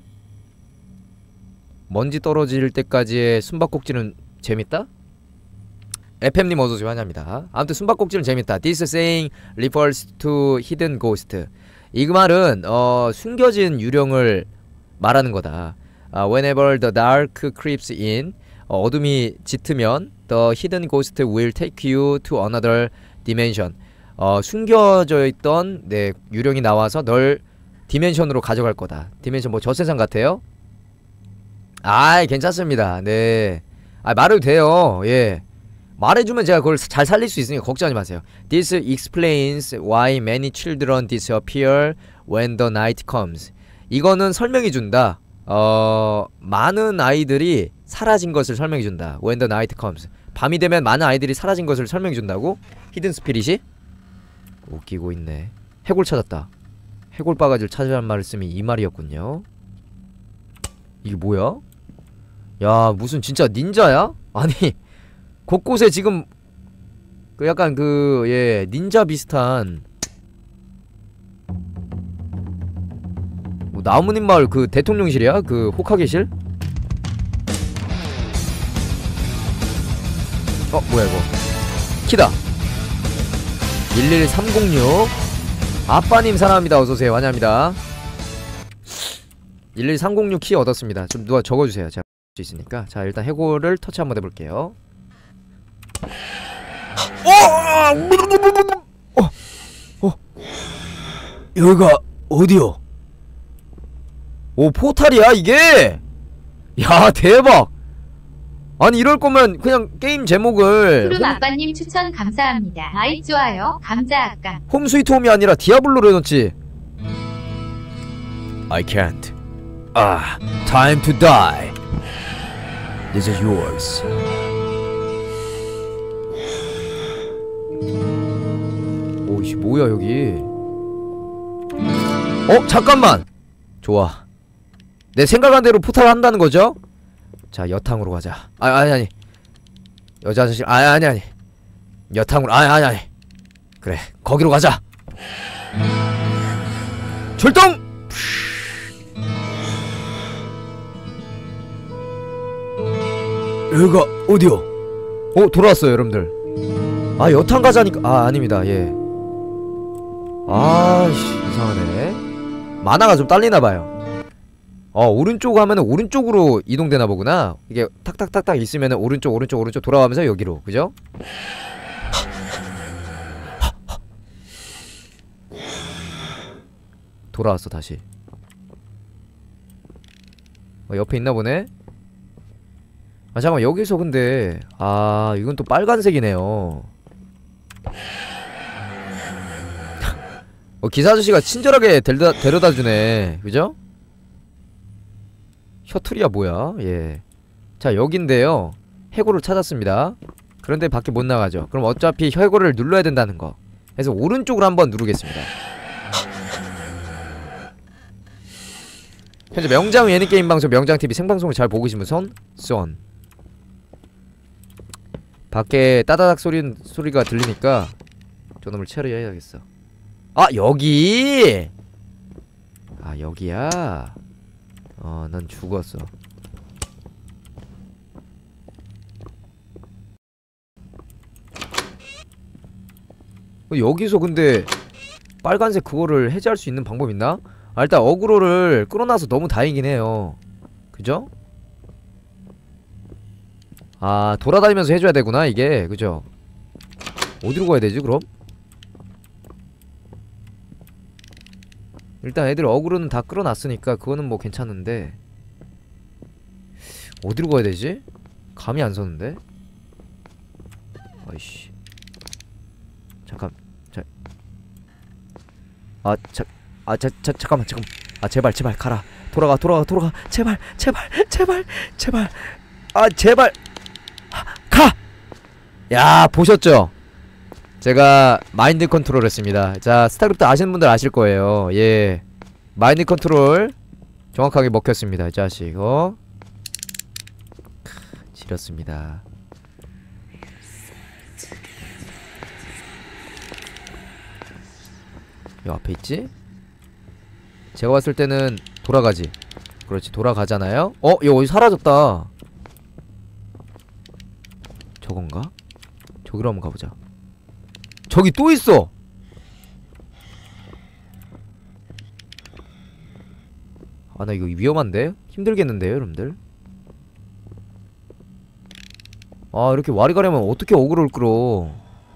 먼지 떨어질 때까지의 숨바꼭질은 재밌다? 에프엠님 어서오세요. 환영합니다. 아무튼 숨바꼭질은 재밌다. This saying refers to hidden ghost. 이 말은 어, 숨겨진 유령을 말하는 거다. uh, Whenever the dark creeps in, 어, 어둠이 짙으면 the hidden ghost will take you to another dimension. 어, 숨겨져 있던 네, 유령이 나와서 널 디멘션으로 가져갈 거다. 디멘션 뭐 저세상 같아요? 아이, 괜찮습니다. 네. 아, 말해도 돼요. 예. 말해주면 제가 그걸 잘 살릴 수 있으니까 걱정하지 마세요. This explains why many children disappear when the night comes. 이거는 설명해준다. 어, 많은 아이들이 사라진 것을 설명해준다. When the night comes. 밤이 되면 많은 아이들이 사라진 것을 설명해준다고? 히든 스피릿이? 웃기고 있네. 해골 찾았다. 해골 바가지를 찾으란 말씀이 이 말이었군요. 이게 뭐야? 야 무슨 진짜 닌자야? 아니 곳곳에 지금 그 약간 그 예 닌자 비슷한 뭐 나무님 마을 그 대통령실이야? 그 호카게실? 어 뭐야 이거 키다. 일일삼공육 아빠님 사랑합니다. 어서오세요. 환영합니다. 일일삼공육 키 얻었습니다. 좀 누가 적어주세요. 제가 볼 수 있으니까. 자 일단 해골을 터치 한번 해볼게요. 어! 어! 어! 여기가 어디요? 오 포탈이야 이게? 야 대박! 아니 이럴 거면 그냥 게임 제목을 푸른 아빠님 추천 감사합니다. 아이 좋아요. 감자 아까. 홈 스위트 홈이 아니라 디아블로로 해놓지. I can't. Ah, time to die. This is yours. 오이씨 뭐야 여기. 어 잠깐만. 좋아. 내 생각한 대로 포탈 한다는 거죠? 자 여탕으로 가자. 아 아니 아니 여자 아저씨 아니 아니 아니 여탕으로 아니 아니 아니 그래 거기로 가자. 출동. 여기가 어디요? 어 돌아왔어요 여러분들. 아 여탕 가자니까. 아 아닙니다. 예 아이씨 이상하네. 만화가 좀 딸리나봐요. 어 오른쪽 하면은 오른쪽으로 이동되나 보구나. 이게 탁탁탁탁 있으면은 오른쪽 오른쪽 오른쪽 돌아가면서 여기로 그죠? 돌아왔어 다시. 어, 옆에 있나 보네. 아 잠깐만 여기서 근데 아 이건 또 빨간색이네요. 어 기사 아저씨가 친절하게 데려다, 데려다주네 그죠? 셔틀이야 뭐야 예. 자 여긴데요 해골을 찾았습니다. 그런데 밖에 못 나가죠. 그럼 어차피 해골을 눌러야 된다는 거. 그래서 오른쪽으로 한번 누르겠습니다. 현재 명장 예능게임 방송 명장티비 생방송을 잘 보고 계신 분 손? 쏜. 밖에 따다닥 소리, 소리가 들리니까 저놈을 처리해야겠어. 아 여기! 아 여기야? 어 난 죽었어. 어, 여기서 근데 빨간색 그거를 해제할 수 있는 방법 있나? 아 일단 어그로를 끌어놔서 너무 다행이긴 해요. 그죠? 아 돌아다니면서 해줘야 되구나 이게 그죠? 어디로 가야 되지 그럼? 일단 애들 어그로는 다 끌어놨으니까 그거는 뭐 괜찮은데 어디로 가야 되지? 감이 안 서는데? 아이씨 잠깐 자 아 자 아 자 자 잠깐만 잠깐 아 제발 제발 가라 돌아가 돌아가 돌아가 제발 제발 제발 제발 아 제발 가! 야 보셨죠? 제가 마인드 컨트롤 했습니다. 자 스타크래프트 아시는 분들 아실 거예요. 예 마인드 컨트롤 정확하게 먹혔습니다 이 자식. 어? 크, 지렸습니다. 요 앞에 있지? 제가 봤을 때는 돌아가지. 그렇지 돌아가잖아요. 어? 얘 어디 사라졌다. 저건가? 저기로 한번 가보자. 저기 또 있어! 아 나 이거 위험한데? 힘들겠는데요 여러분들? 아 이렇게 와리 가려면 어떻게 어그로를 끌어.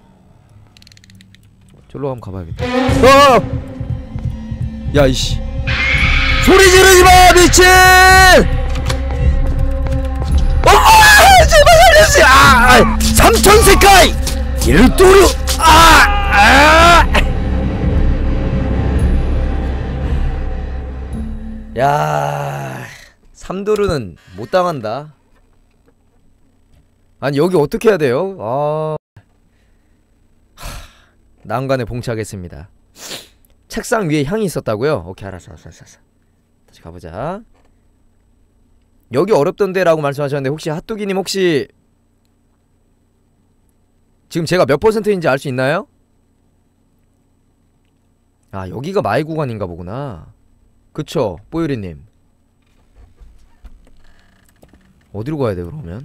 저기로 한번 가봐야겠다. 아! 야 이씨 소리 지르지마 미친! 어! 제발 살려주세요! 아! 아! 삼천세카이! 일도류! 아! 아! 야 삼도류는 못 당한다. 아니 여기 어떻게 해야 돼요? 아... 하... 난간에 봉착했습니다. 책상 위에 향이 있었다고요? 오케이 알았어 알았어 알았어. 다시 가보자. 여기 어렵던데 라고 말씀하셨는데 혹시 핫도기님 혹시 지금 제가 몇 퍼센트인지 알 수 있나요? 아 여기가 마이 구간인가 보구나. 그쵸 뽀유리님. 어디로 가야 돼 그러면?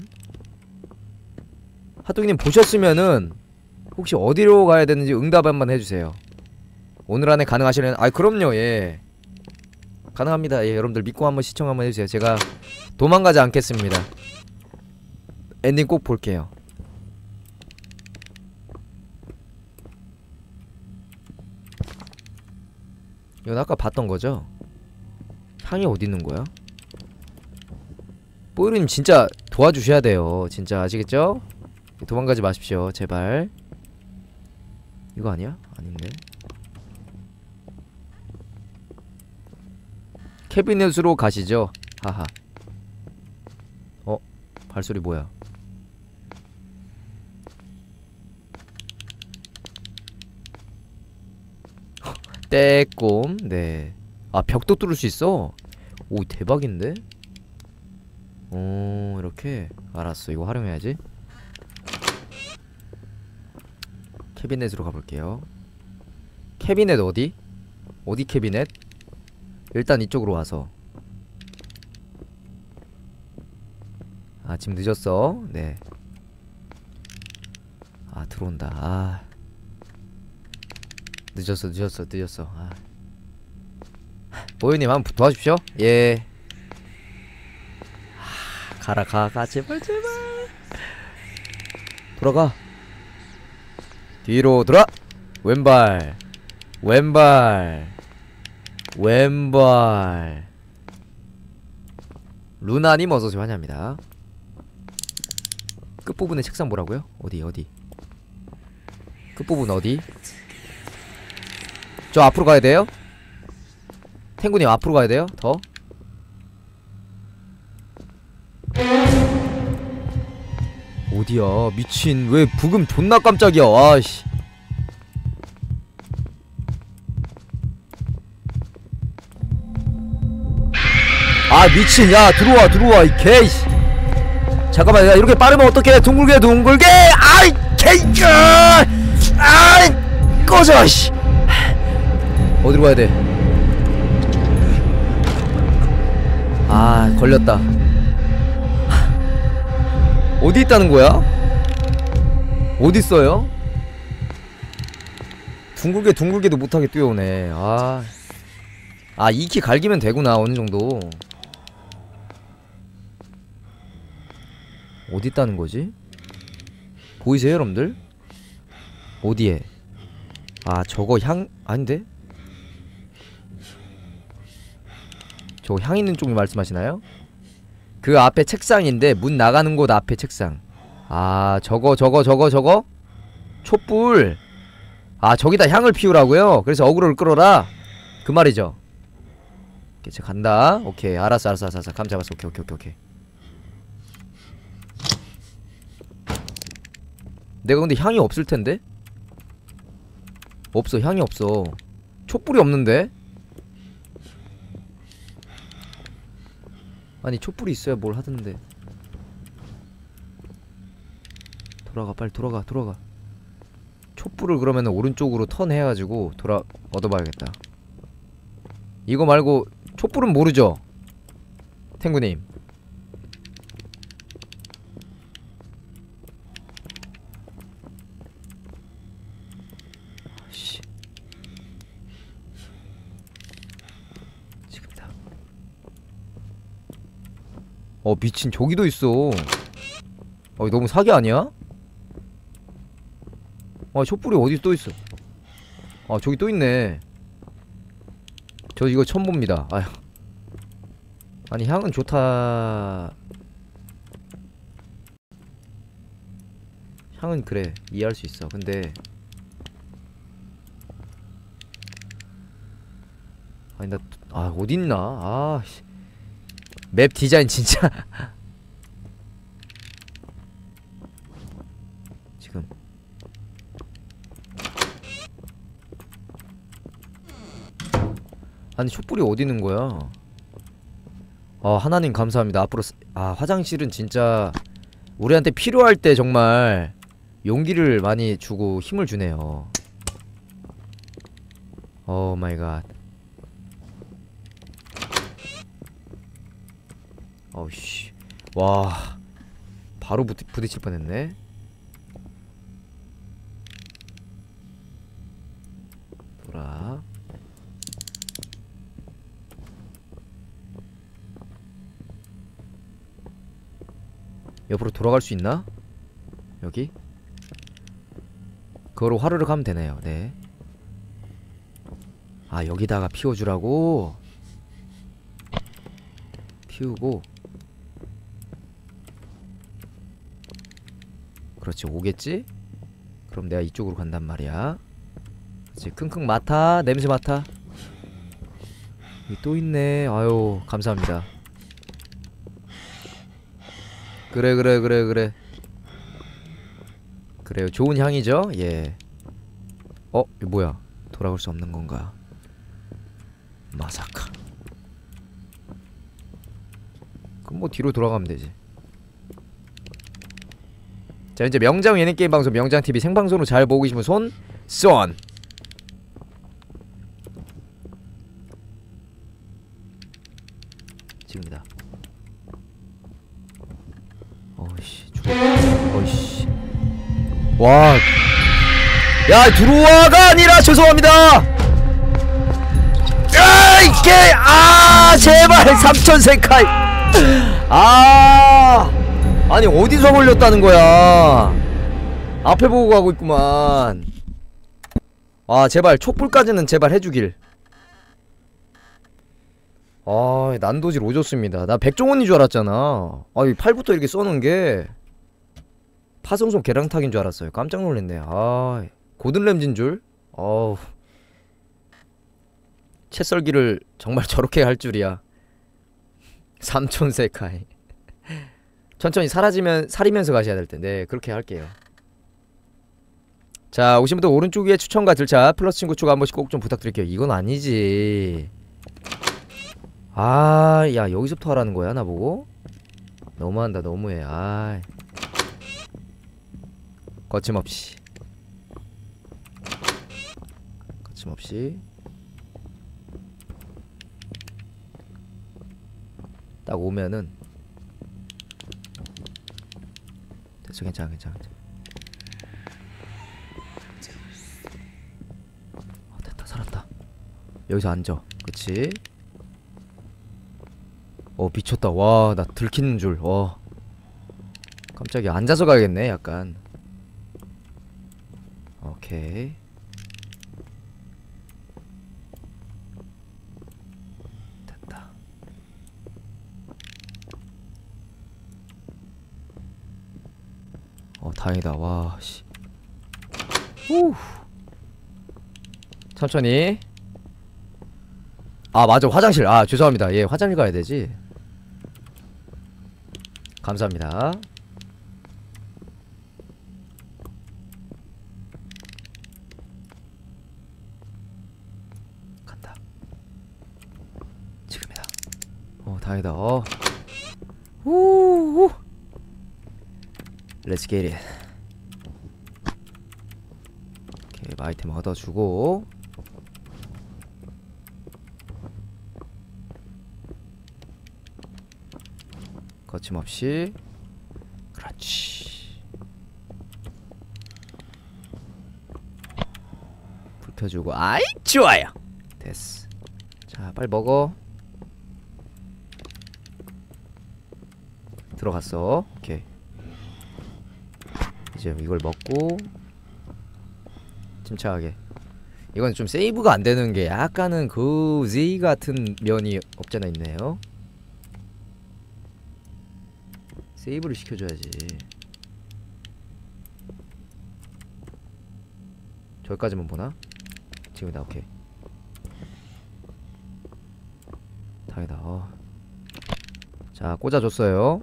핫도기님 보셨으면은 혹시 어디로 가야 되는지 응답 한번 해주세요. 오늘 안에 가능하시려면 아 그럼요 예 가능합니다. 예 여러분들 믿고 한번 시청 한번 해주세요. 제가 도망가지 않겠습니다. 엔딩 꼭 볼게요. 이건 아까 봤던 거죠? 향이 어디 있는 거야? 뽀유리님 진짜 도와주셔야 돼요. 진짜 아시겠죠? 도망가지 마십시오 제발. 이거 아니야? 아닌데. 캐비넷으로 가시죠. 하하. 어? 발소리 뭐야? 떼꼼. 네. 아 벽도 뚫을 수 있어? 오 대박인데? 오 이렇게. 알았어 이거 활용해야지. 캐비넷으로 가볼게요. 캐비넷 어디? 어디 캐비넷? 일단 이쪽으로 와서. 아 지금 늦었어. 네. 아 들어온다. 아 늦었어 늦었어 늦었어. 아 보유님 한번 도와주십시오. 예. 아, 가라 가 가 제발 제발. 돌아가. 뒤로 돌아. 왼발 왼발 왼발. 루나님 어서오세요. 환영합니다. 끝부분의 책상 뭐라고요? 어디 어디 끝부분 어디? 저 앞으로 가야 돼요? 탱구님 앞으로 가야 돼요? 더? 어디야 미친. 왜 부금 존나 깜짝이야. 아씨. 아 미친. 야 들어와 들어와 이 개이씨. 잠깐만 야 이렇게 빠르면 어떡해. 둥글게 둥글게. 아이 개이씨. 아이 꺼져 씨. 어디로 가야 돼? 아 걸렸다. 어디 있다는 거야? 어디 있어요? 둥글게 둥글게도 못하게 뛰어오네. 아, 아 이 키 갈기면 되구나 어느 정도. 어디 있다는 거지? 보이세요 여러분들? 어디에? 아 저거 향 아닌데? 저 향 있는 쪽이 말씀하시나요? 그 앞에 책상인데 문 나가는 곳 앞에 책상. 아 저거 저거 저거 저거? 촛불. 아 저기다 향을 피우라고요? 그래서 어그로를 끌어라? 그 말이죠. 오케이 제가 간다. 오케이 알았어 알았어 알았어 감 잡았어. 오케이 오케이 오케이 오케이. 내가 근데 향이 없을텐데? 없어 향이 없어. 촛불이 없는데? 아니 촛불이 있어야 뭘 하던데. 돌아가 빨리 돌아가 돌아가. 촛불을 그러면은 오른쪽으로 턴 해가지고 돌아 얻어봐야겠다. 이거 말고 촛불은 모르죠? 탱구님. 씨. 지금이다. 어 미친 저기도 있어. 어 너무 사기 아니야? 아 촛불이 어디 또 있어. 아 저기 또 있네. 저 이거 처음 봅니다. 아휴. 아니 향은 좋다. 향은 그래 이해할 수 있어. 근데 아니 나 아 어딨나. 아 맵 디자인 진짜 아니 촛불이 어디 있는 거야? 아 하나님 감사합니다. 앞으로 쓰... 아 화장실은 진짜 우리한테 필요할 때 정말 용기를 많이 주고 힘을 주네요. 오 마이 갓. 어우씨. 와 바로 부딪, 부딪힐 뻔했네. 돌아. 옆으로 돌아갈 수 있나? 여기? 그거로 화르륵 하면 되네요. 네. 아 여기다가 피워주라고? 피우고. 그렇지 오겠지? 그럼 내가 이쪽으로 간단 말이야. 그렇지 킁킁 맡아. 냄새 맡아. 여기 또 있네. 아유 감사합니다. 그래 그래 그래 그래 그래요. 좋은 향이죠? 예. 어? 이거 뭐야? 돌아올 수 없는 건가? 마사카. 그럼 뭐 뒤로 돌아가면 되지. 자 이제 명장 예능 게임 방송 명장티비 생방송으로 잘 보고 계시면 손 쏜! 지금이다. 어이씨 어이씨 와. 야 들어와가 아니라 죄송합니다. 야 이게 아 제발 삼천 세카이. 아 아니 어디서 걸렸다는 거야. 앞에 보고 가고 있구만. 아 제발 촛불까지는 제발 해주길. 아 난도질 오졌습니다. 나 백종원인 줄 알았잖아. 아이 팔부터 이렇게 써놓은게 파송송 계량탁인 줄 알았어요. 깜짝 놀랐네. 아 고든램진 줄? 어우 채 썰기를 정말 저렇게 할 줄이야. 삼촌 세카이. 천천히 사라지면 사리면서 가셔야 될 텐데 그렇게 할게요. 자 오신 분들 오른쪽 위에 추천과 들차 플러스 친구 추가 한 번씩 꼭 좀 부탁드릴게요. 이건 아니지. 아, 야 여기서부터 하라는 거야 나보고? 너무한다 너무해. 아이 거침없이 거침없이 딱 오면은 됐어. 괜찮아 괜찮아. 어, 됐다 살았다. 여기서 앉아. 그치? 어 미쳤다. 와 나 들키는 줄. 어 깜짝이야. 앉아서 가야겠네 약간. 오케이 됐다. 어 다행이다. 와 씨. 후 천천히. 아 맞아 화장실. 아 죄송합니다. 예 화장실 가야되지. 감사합니다. 간다. 지금이다. 어 다행이다. 어 후후 렛츠 겟 잇. 오케이 아이템 얻어주고. 거침없이. 그렇지. 불 켜주고. 아이 좋아요. 됐어. 자 빨리 먹어. 들어갔어. 오케이 이제 이걸 먹고 침착하게. 이건 좀 세이브가 안되는게 약간은 그 Z 같은 면이 없잖아 있네요. 세이브를 시켜줘야지. 저기까지만 보나? 지금이다. 오케이 다행이다. 어. 자 꽂아줬어요.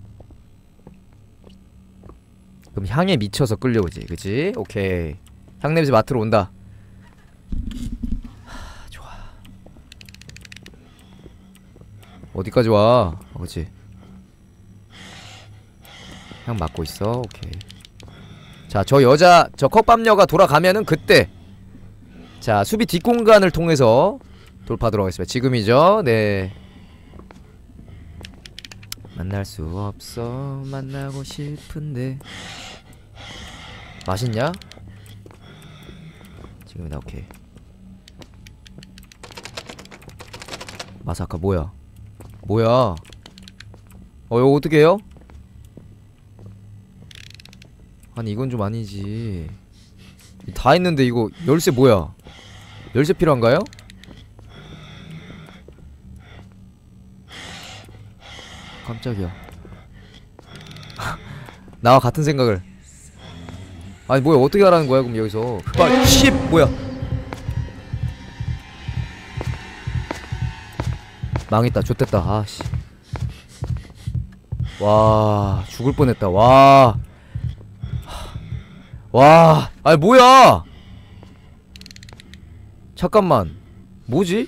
그럼 향에 미쳐서 끌려오지 그치? 오케이 향냄새 맡으러 온다. 하, 좋아. 어디까지 와? 어, 그치. 향 맡고 있어. 오케이. 자, 저 여자, 저 컵밥녀가 돌아가면은 그때 자, 수비 뒷공간을 통해서 돌파하도록 하겠습니다. 지금이죠. 네. 만날 수 없어 만나고 싶은데 맛있냐? 지금이다. 오케이. 마사카 뭐야? 뭐야? 어 이거 어떻게 해요? 아니 이건 좀 아니지. 다 했는데 이거 열쇠 뭐야? 열쇠 필요한가요? 깜짝이야. 나와 같은 생각을. 아니 뭐야 어떻게 하라는 거야 그럼 여기서. 아 씨 뭐야. 망했다. 좆됐다. 아씨. 와 죽을 뻔했다. 와. 와. 아니 뭐야. 잠깐만. 뭐지?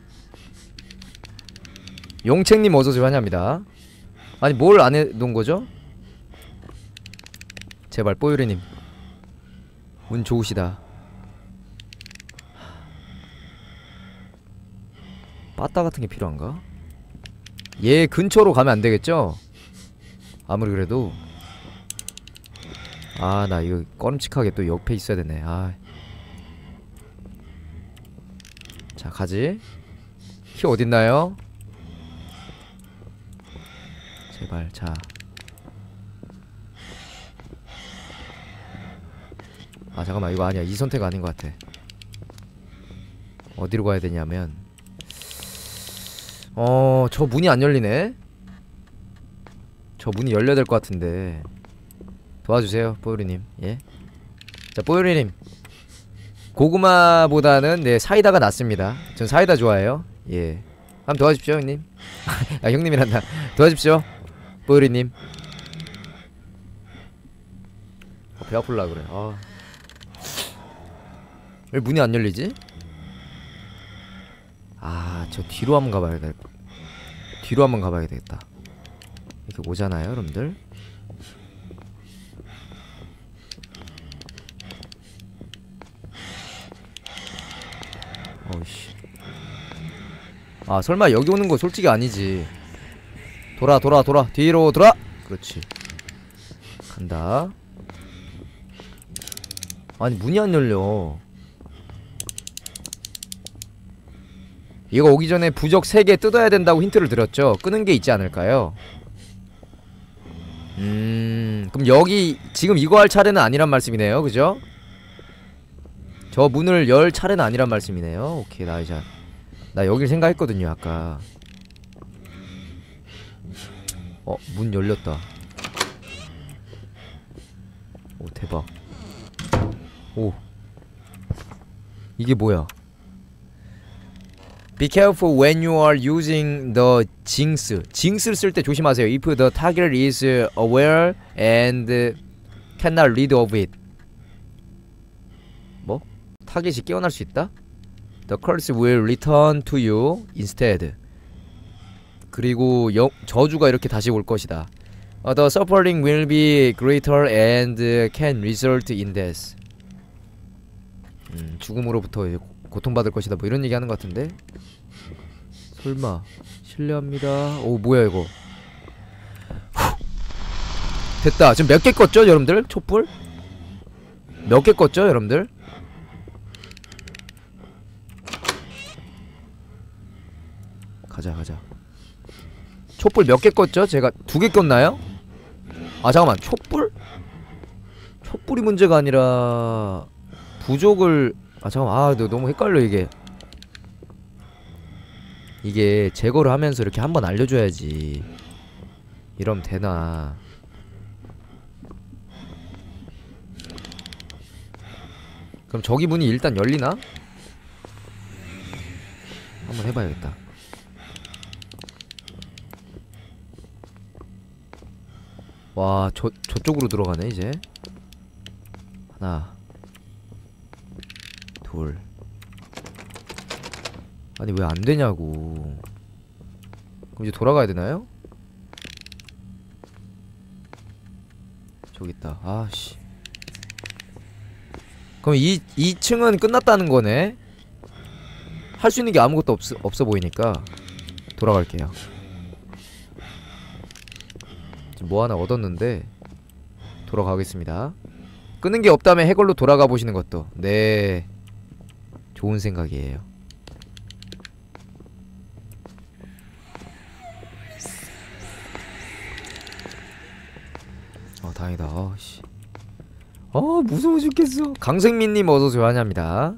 용책님 어서오세요. 환영합니다. 아니 뭘 안 해놓은거죠? 제발 뽀유리님 운 좋으시다. 빠따 같은게 필요한가? 얘 근처로 가면 안되겠죠? 아무리 그래도. 아 나 이거 꺼름칙하게 또 옆에 있어야 되네. 아. 자 가지. 키 어딨나요? 제발. 자 아 잠깐만 이거 아니야. 이 선택 아닌 것 같아. 어디로 가야 되냐면 어... 저 문이 안 열리네? 저 문이 열려야 될 것 같은데 도와주세요 뽀요리님. 예? 자 뽀요리님 고구마보다는 네 사이다가 낫습니다. 전 사이다 좋아해요. 예 한번 도와주십시오 형님. 아 형님이란다. 도와주십시오 뽀요리님. 어, 배 아플라 그래. 아. 왜 문이 안 열리지? 아, 저 뒤로 한번 가봐야 돼. 뒤로 한번 가봐야 되겠다. 이렇게 오잖아요, 여러분들. 어이씨. 아, 설마 여기 오는 거 솔직히 아니지. 돌아, 돌아, 돌아. 뒤로 돌아. 그렇지. 간다. 아니, 문이 안 열려. 이거 오기 전에 부적 세 개 뜯어야 된다고 힌트를 드렸죠? 끄는 게 있지 않을까요? 음... 그럼 여기 지금 이거 할 차례는 아니란 말씀이네요. 그죠? 저 문을 열 차례는 아니란 말씀이네요. 오케이 나 이제 나 여길 생각했거든요 아까. 어? 문 열렸다. 오 대박. 오 이게 뭐야. Be careful when you are using the jinx. jinx를 쓸 때 조심하세요. If the target is aware and cannot read of it. 뭐? 타겟이 깨어날 수 있다? The curse will return to you instead. 그리고 여, 저주가 이렇게 다시 올 것이다. uh, The suffering will be greater and can result in death. 음, 죽음으로부터 이제 고통받을 것이다 뭐 이런 얘기 하는 것 같은데? 설마 실례합니다. 오 뭐야 이거. 후. 됐다. 지금 몇 개 껐죠 여러분들? 촛불? 몇 개 껐죠 여러분들? 가자 가자. 촛불 몇 개 껐죠? 제가 두 개 껐나요? 아 잠깐만 촛불? 촛불이 문제가 아니라 부족을 아 잠깐만 아 너무 헷갈려 이게. 이게 제거를 하면서 이렇게 한번 알려줘야지. 이러면 되나. 그럼 저기 문이 일단 열리나? 한번 해봐야겠다. 와 저, 저쪽으로 들어가네 이제. 하나 둘. 아니 왜 안되냐고. 그럼 이제 돌아가야 되나요? 저기 있다. 아씨. 그럼 이, 이 층은 끝났다는 거네? 할 수 있는 게 아무것도 없, 없어 보이니까 돌아갈게요. 지금 뭐 하나 얻었는데 돌아가겠습니다. 끄는 게 없다면 해골로 돌아가 보시는 것도 네 좋은 생각이에요. 아 다행이다. 아씨. 아 무서워 죽겠어. 강생민님 어서오세요. 환영합니다.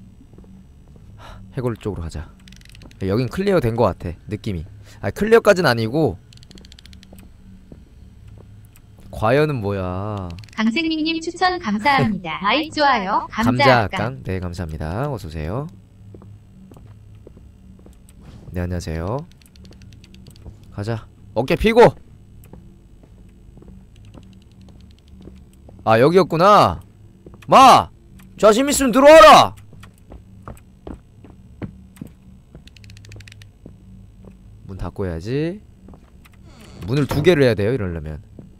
해골 쪽으로 가자. 여긴 클리어 된 것 같아 느낌이. 아 클리어까진 아니고. 과연은 뭐야. 강생민님 추천 감사합니다. 아이 좋아요. 감자깡. 감자깡. 네 감사합니다. 어서오세요. 네 안녕하세요. 가자. 어깨 피고. 아 여기였구나. 마! 자신 있으면 들어와라! 문 닫고 해야지. 문을 두 개를 해야 돼요 이러려면.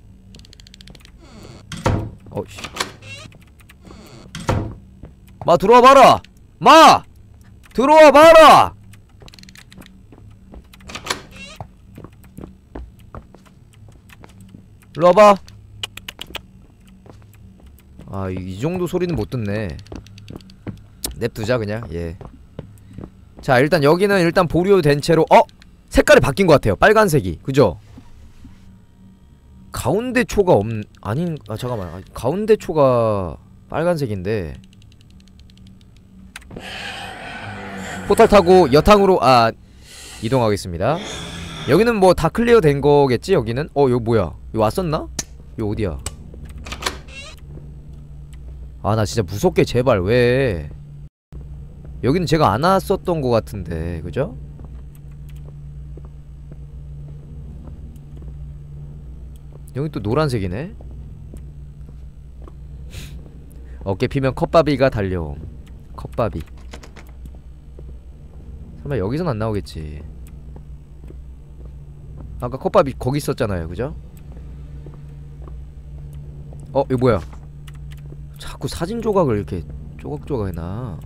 어씨. 마 들어와 봐라! 마! 들어와 봐라! 일로 와봐. 아, 이, 이 정도 소리는 못 듣네. 냅두자 그냥. 예. 자 일단 여기는 일단 보류된 채로. 어? 색깔이 바뀐 것 같아요. 빨간색이. 그죠? 가운데 초가 없.. 아닌.. 아 잠깐만. 아, 가운데 초가 빨간색인데 포탈 타고 여탕으로 아 이동하겠습니다. 여기는 뭐 다 클리어 된 거겠지 여기는? 어 이거 뭐야? 이거 왔었나? 이거 어디야? 아 나 진짜 무섭게 제발 왜. 여기는 제가 안 왔었던 거 같은데 그죠? 여기 또 노란색이네? 어깨 피면 컵바비가 달려옴. 컵바비. 설마 여기선 안 나오겠지. 아까 컵바비 거기 있었잖아요 그죠? 어 이거 뭐야. 자꾸 사진 조각을 이렇게 조각조각 해놔.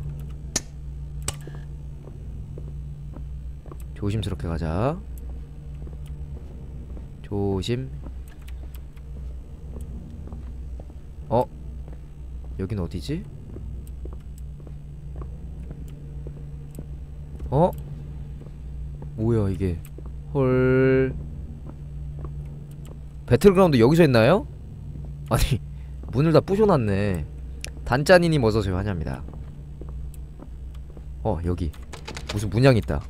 조심스럽게 가자. 조심. 어? 여긴 어디지? 어? 뭐야 이게. 헐. 배틀그라운드 여기서 했나요? 아니 문을 다 부셔놨네. 단짜니님 어서오세요. 환영합니다. 어 여기 무슨 문양이 있다.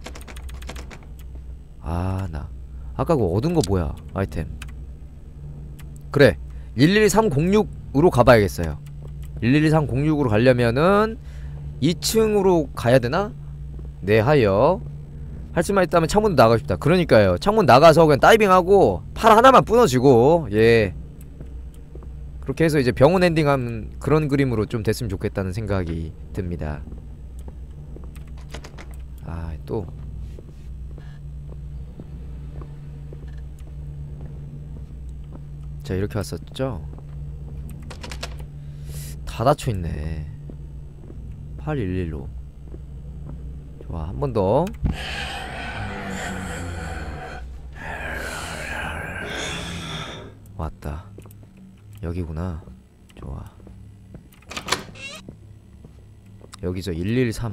아 나 아까 그거 얻은 거 뭐야 아이템. 그래 일일삼공육으로 가봐야겠어요. 일일삼공육으로 가려면은 이 층으로 가야되나? 네 하여 할 수만 있다면 창문 나가고 싶다. 그러니까요 창문 나가서 그냥 다이빙하고 팔 하나만 부러지고 예 그렇게 해서 이제 병원 엔딩하는 그런 그림으로 좀 됐으면 좋겠다는 생각이 듭니다. 아 또 자 이렇게 왔었죠? 다 닫혀있네. 팔일일로 좋아 한 번 더. 왔다. 여기구나. 좋아. 여기죠. 일일삼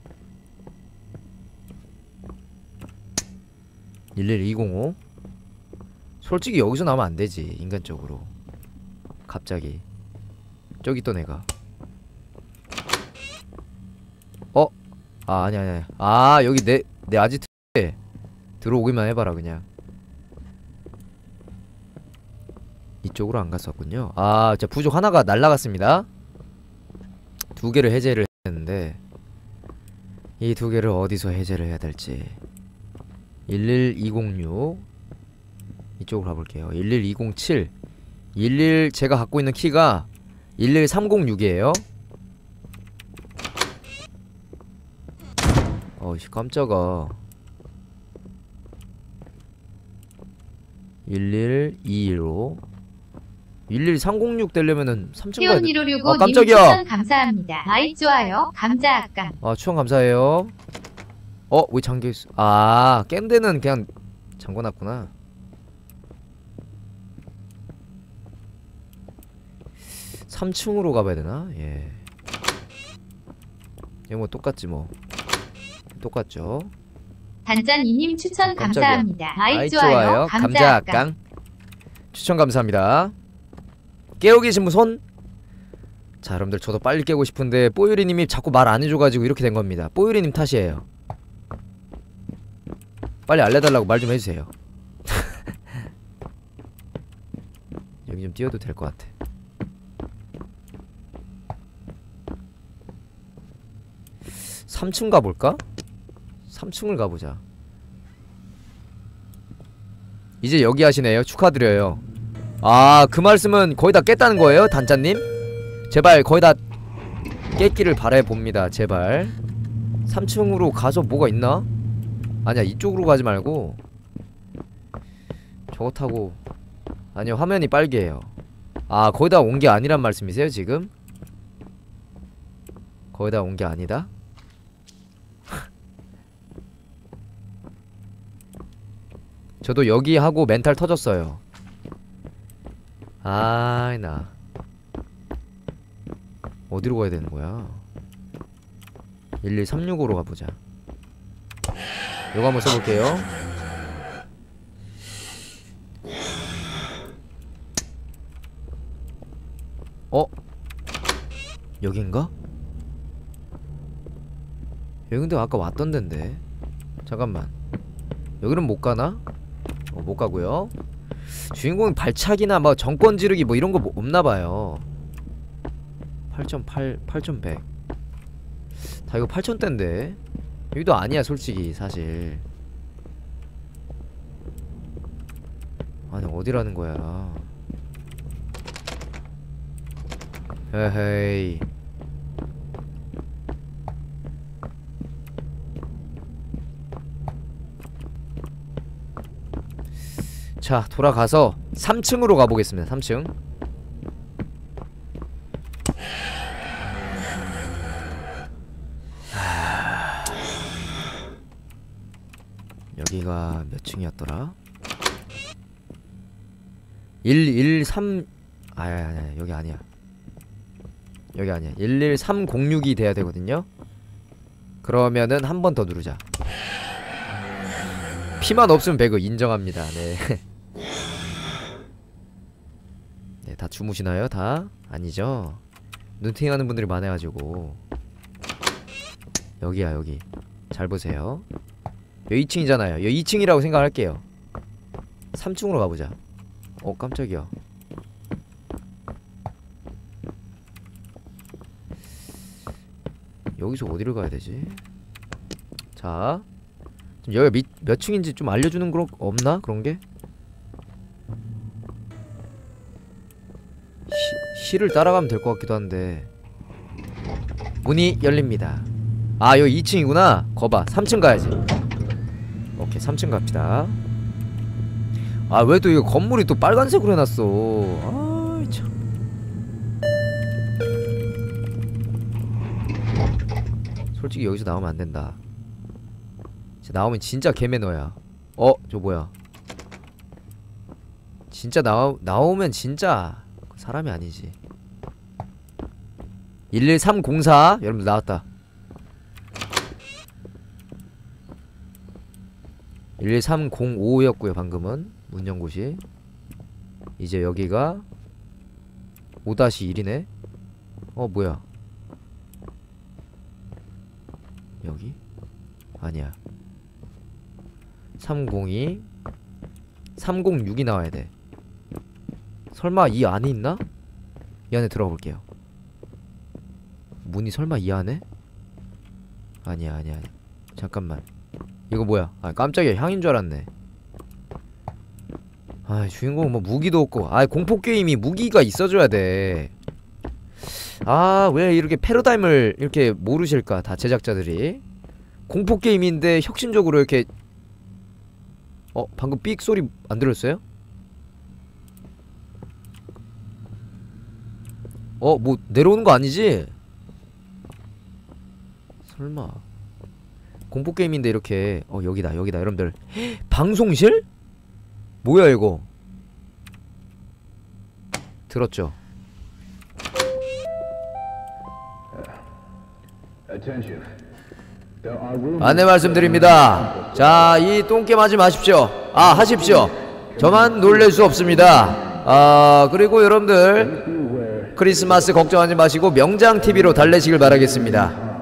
일일이공오. 솔직히 여기서 나오면 안되지 인간적으로. 갑자기 저기 있던 애가 어? 아 아니 아니 아 여기 내 내 아지트에 들어오기만 해봐라 그냥. 이쪽으로 안 갔었군요. 아 자 부족 하나가 날라갔습니다. 두 개를 해제를 했는데 이 두 개를 어디서 해제를 해야 될지. 일일이공육 이쪽으로 가볼게요. 일일이공칠 일일 제가 갖고 있는 키가 일일삼공육이에요 어이씨 깜짝아. 일일이일오 일일삼공육 되려면은 삼 층 가야 돼. 티온일오육오 아, 님 깜짝이야. 추천 감사합니다. 아이 좋아요. 감자 아까. 아, 추천 감사해요. 어, 왜 잠겨있어? 아, 겜대는 그냥 잠궈놨구나. 삼 층으로 가봐야 되나? 예. 이거 뭐 똑같지 뭐. 똑같죠. 단짠이님 추천 깜짝이야. 감사합니다. 아이, 아이 좋아요. 좋아요. 감자 감자 아까. 깡. 추천 감사합니다. 깨고 계신 분 손. 자, 여러분들 저도 빨리 깨고 싶은데 뽀유리님이 자꾸 말 안 해줘가지고 이렇게 된 겁니다. 뽀유리님 탓이에요. 빨리 알려달라고 말 좀 해주세요. 여기 좀 뛰어도 될 것 같아. 삼 층 가볼까? 삼 층을 가보자. 이제 여기 하시네요. 축하드려요. 아, 그 말씀은 거의 다 깼다는 거예요? 단짜님? 제발 거의 다 깼기를 바라봅니다. 제발 삼 층으로 가서 뭐가 있나? 아니야, 이쪽으로 가지 말고 저거 타고. 아니요, 화면이 빨개요. 아, 거의 다 온 게 아니란 말씀이세요 지금? 거의 다 온 게 아니다? 저도 여기 하고 멘탈 터졌어요. 아이, 나 어디로 가야 되는 거야? 일일삼육오로 가보자. 요거 한번 써볼게요. 어? 여긴가? 여기 근데 아까 왔던 데인데. 잠깐만, 여기는 못 가나? 어, 못 가고요. 주인공이 발차기나 뭐 정권 지르기 뭐 이런 거 뭐 없나봐요. 팔 점 팔, 팔 점 백. 다 이거 팔천 대인데 여기도 아니야 솔직히 사실. 아니, 어디라는 거야. 에헤이. 자, 돌아가서 삼 층으로 가보겠습니다. 삼 층. 하... 여기가 몇 층이었더라? 일일삼... 아야, 아야, 여기 아니야. 여기 아니야. 일일삼공육이 돼야 되거든요. 그러면은 한 번 더 누르자. 피만 없으면 배그 인정합니다. 네. 네, 다 주무시나요? 다? 아니죠? 눈팅 하는 분들이 많아가지고. 여기야, 여기. 잘 보세요. 여기 이 층이잖아요. 여기 이 층이라고 생각할게요. 삼 층으로 가보자. 어, 깜짝이야. 여기서 어디를 가야 되지? 자, 지금 여기가 미, 몇 층인지 좀 알려주는 거 없나? 그런게? 시를 따라가면 될 것 같기도 한데. 문이 열립니다. 아, 여기 이 층이구나. 거봐, 삼 층 가야지. 오케이, 삼 층 갑시다. 아, 왜 또 이거 건물이 또 빨간색으로 해놨어. 아이 참. 솔직히 여기서 나오면 안된다. 나오면 진짜 개매너야. 어? 저 뭐야? 진짜 나오, 나오면 진짜 사람이 아니지. 일일삼공사 여러분들 나왔다. 일일삼공오였고요 방금은 문연곳이. 이제 여기가 오 일이네 어, 뭐야? 여기? 아니야. 삼공이 삼공육이 나와야 돼. 설마 이 안에 있나? 이 안에 들어가 볼게요. 문이 설마 이 안에? 아니야, 아니야, 아니야. 잠깐만. 이거 뭐야? 아, 깜짝이야. 향인 줄 알았네. 아, 주인공 뭐 무기도 없고. 아, 공포 게임이 무기가 있어줘야 돼. 아, 왜 이렇게 패러다임을 이렇게 모르실까? 다 제작자들이. 공포 게임인데 혁신적으로 이렇게. 어, 방금 삑 소리 안 들렸어요? 어, 뭐 내려오는 거 아니지? 설마. 공포 게임인데 이렇게. 어, 여기다 여기다 여러분들. 헉, 방송실? 뭐야 이거? 들었죠? 안내 말씀드립니다. 자, 이 똥겜 하지 마십시오. 아, 하십시오. 저만 놀랄 수 없습니다. 아, 그리고 여러분들 크리스마스 걱정하지 마시고 명장티비로 달래시길 바라겠습니다.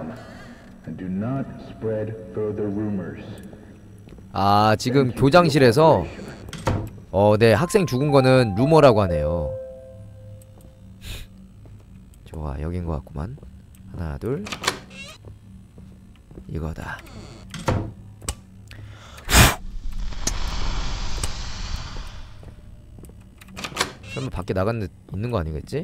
아, 지금 교장실에서 어, 네, 학생 죽은 거는 루머라고 하네요. 좋아, 여긴 것 같구만. 하나, 둘. 이거다. 설마 밖에 나갔는데 있는 거 아니겠지?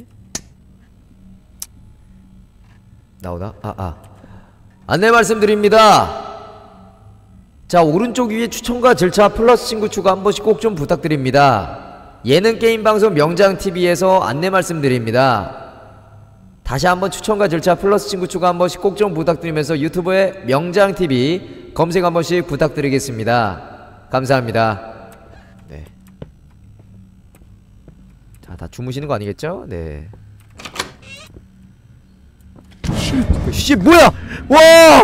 나오나? 아, 아. 안내 말씀드립니다. 자, 오른쪽 위에 추천과 절차 플러스 친구 추가 한 번씩 꼭 좀 부탁드립니다. 예능 게임 방송 명장티비에서 안내 말씀드립니다. 다시 한번 추천과 절차 플러스 친구 추가 한 번씩 꼭 좀 부탁드리면서 유튜브에 명장티비 검색 한 번씩 부탁드리겠습니다. 감사합니다. 네. 자, 다 주무시는 거 아니겠죠? 네. 씨, 뭐야! 와!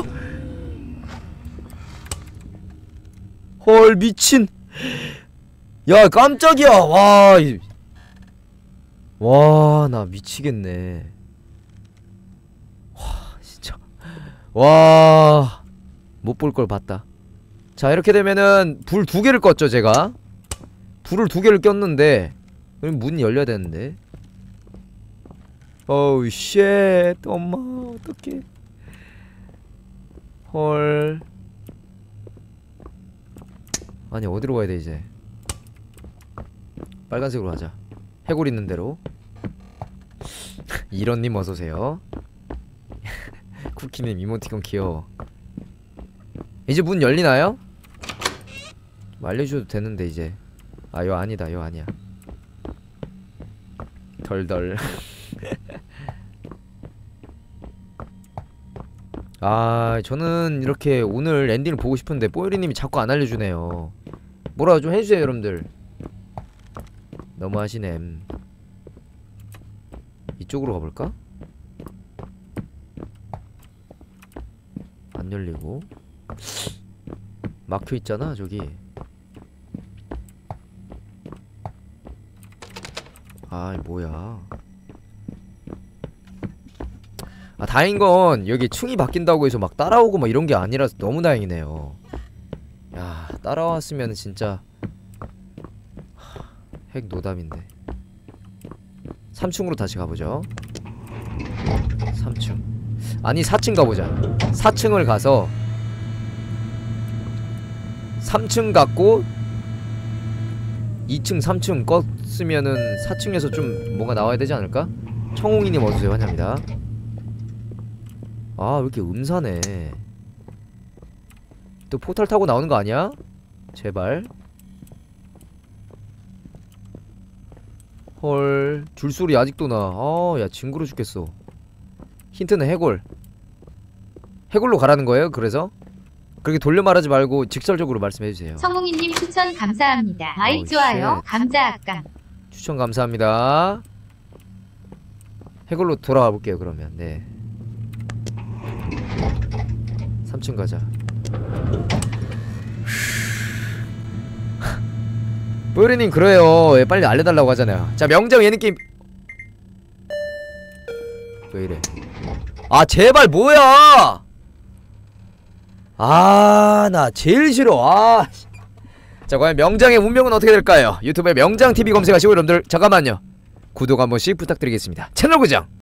헐, 미친. 야, 깜짝이야. 와. 와, 나 미치겠네. 와, 진짜. 와. 못 볼 걸 봤다. 자, 이렇게 되면은 불 두 개를 껐죠, 제가. 불을 두 개를 꼈는데 그럼 문이 열려야 되는데. 어우 쉣. 엄마 어떡해. 헐. 아니 어디로 가야 돼 이제. 빨간색으로 가자. 해골 있는 대로. 이런님 어서오세요. 쿠키님 이모티콘 귀여워. 이제 문 열리나요? 알려주셔도 되는데 이제. 아 요 아니다 요 아니야. 덜덜. 아 저는 이렇게 오늘 엔딩을 보고 싶은데 뽀요리님이 자꾸 안 알려주네요. 뭐라고 좀 해주세요 여러분들. 너무하시네. 이쪽으로 가볼까? 안 열리고 막혀있잖아 저기. 아이 뭐야. 아 다행인건 여기 층이 바뀐다고 해서 막 따라오고 막 이런게 아니라서 너무 다행이네요. 야 따라왔으면 진짜 핵 노담인데. 삼 층으로 다시 가보죠. 삼 층 아니 사 층 가보자. 사 층을 가서 삼 층 갔고 이 층 삼 층 껐으면은 사 층에서 좀 뭔가 나와야 되지 않을까? 청홍이님 어서오세요. 환영합니다. 아 왜 이렇게 음사네. 또 포탈 타고 나오는 거 아니야? 제발. 헐 줄소리 아직도 나. 아 야 징그러 죽겠어. 힌트는 해골. 해골로 가라는 거예요? 그래서? 그렇게 돌려 말하지 말고 직설적으로 말씀해주세요. 성웅이님 추천 감사합니다. 아이 어우, 좋아요. 쉣. 감자 악감. 추천 감사합니다. 해골로 돌아와 볼게요 그러면. 네 삼 층 가자. 뽀요리님 그래요. 예, 빨리 알려달라고 하잖아요. 자 명장 예능 게임. 왜 이래. 아 제발 뭐야. 아 나 제일 싫어. 아 자 과연 명장의 운명은 어떻게 될까요? 유튜브에 명장티비 검색하시고 여러분들 잠깐만요 구독 한 번씩 부탁드리겠습니다. 채널 고정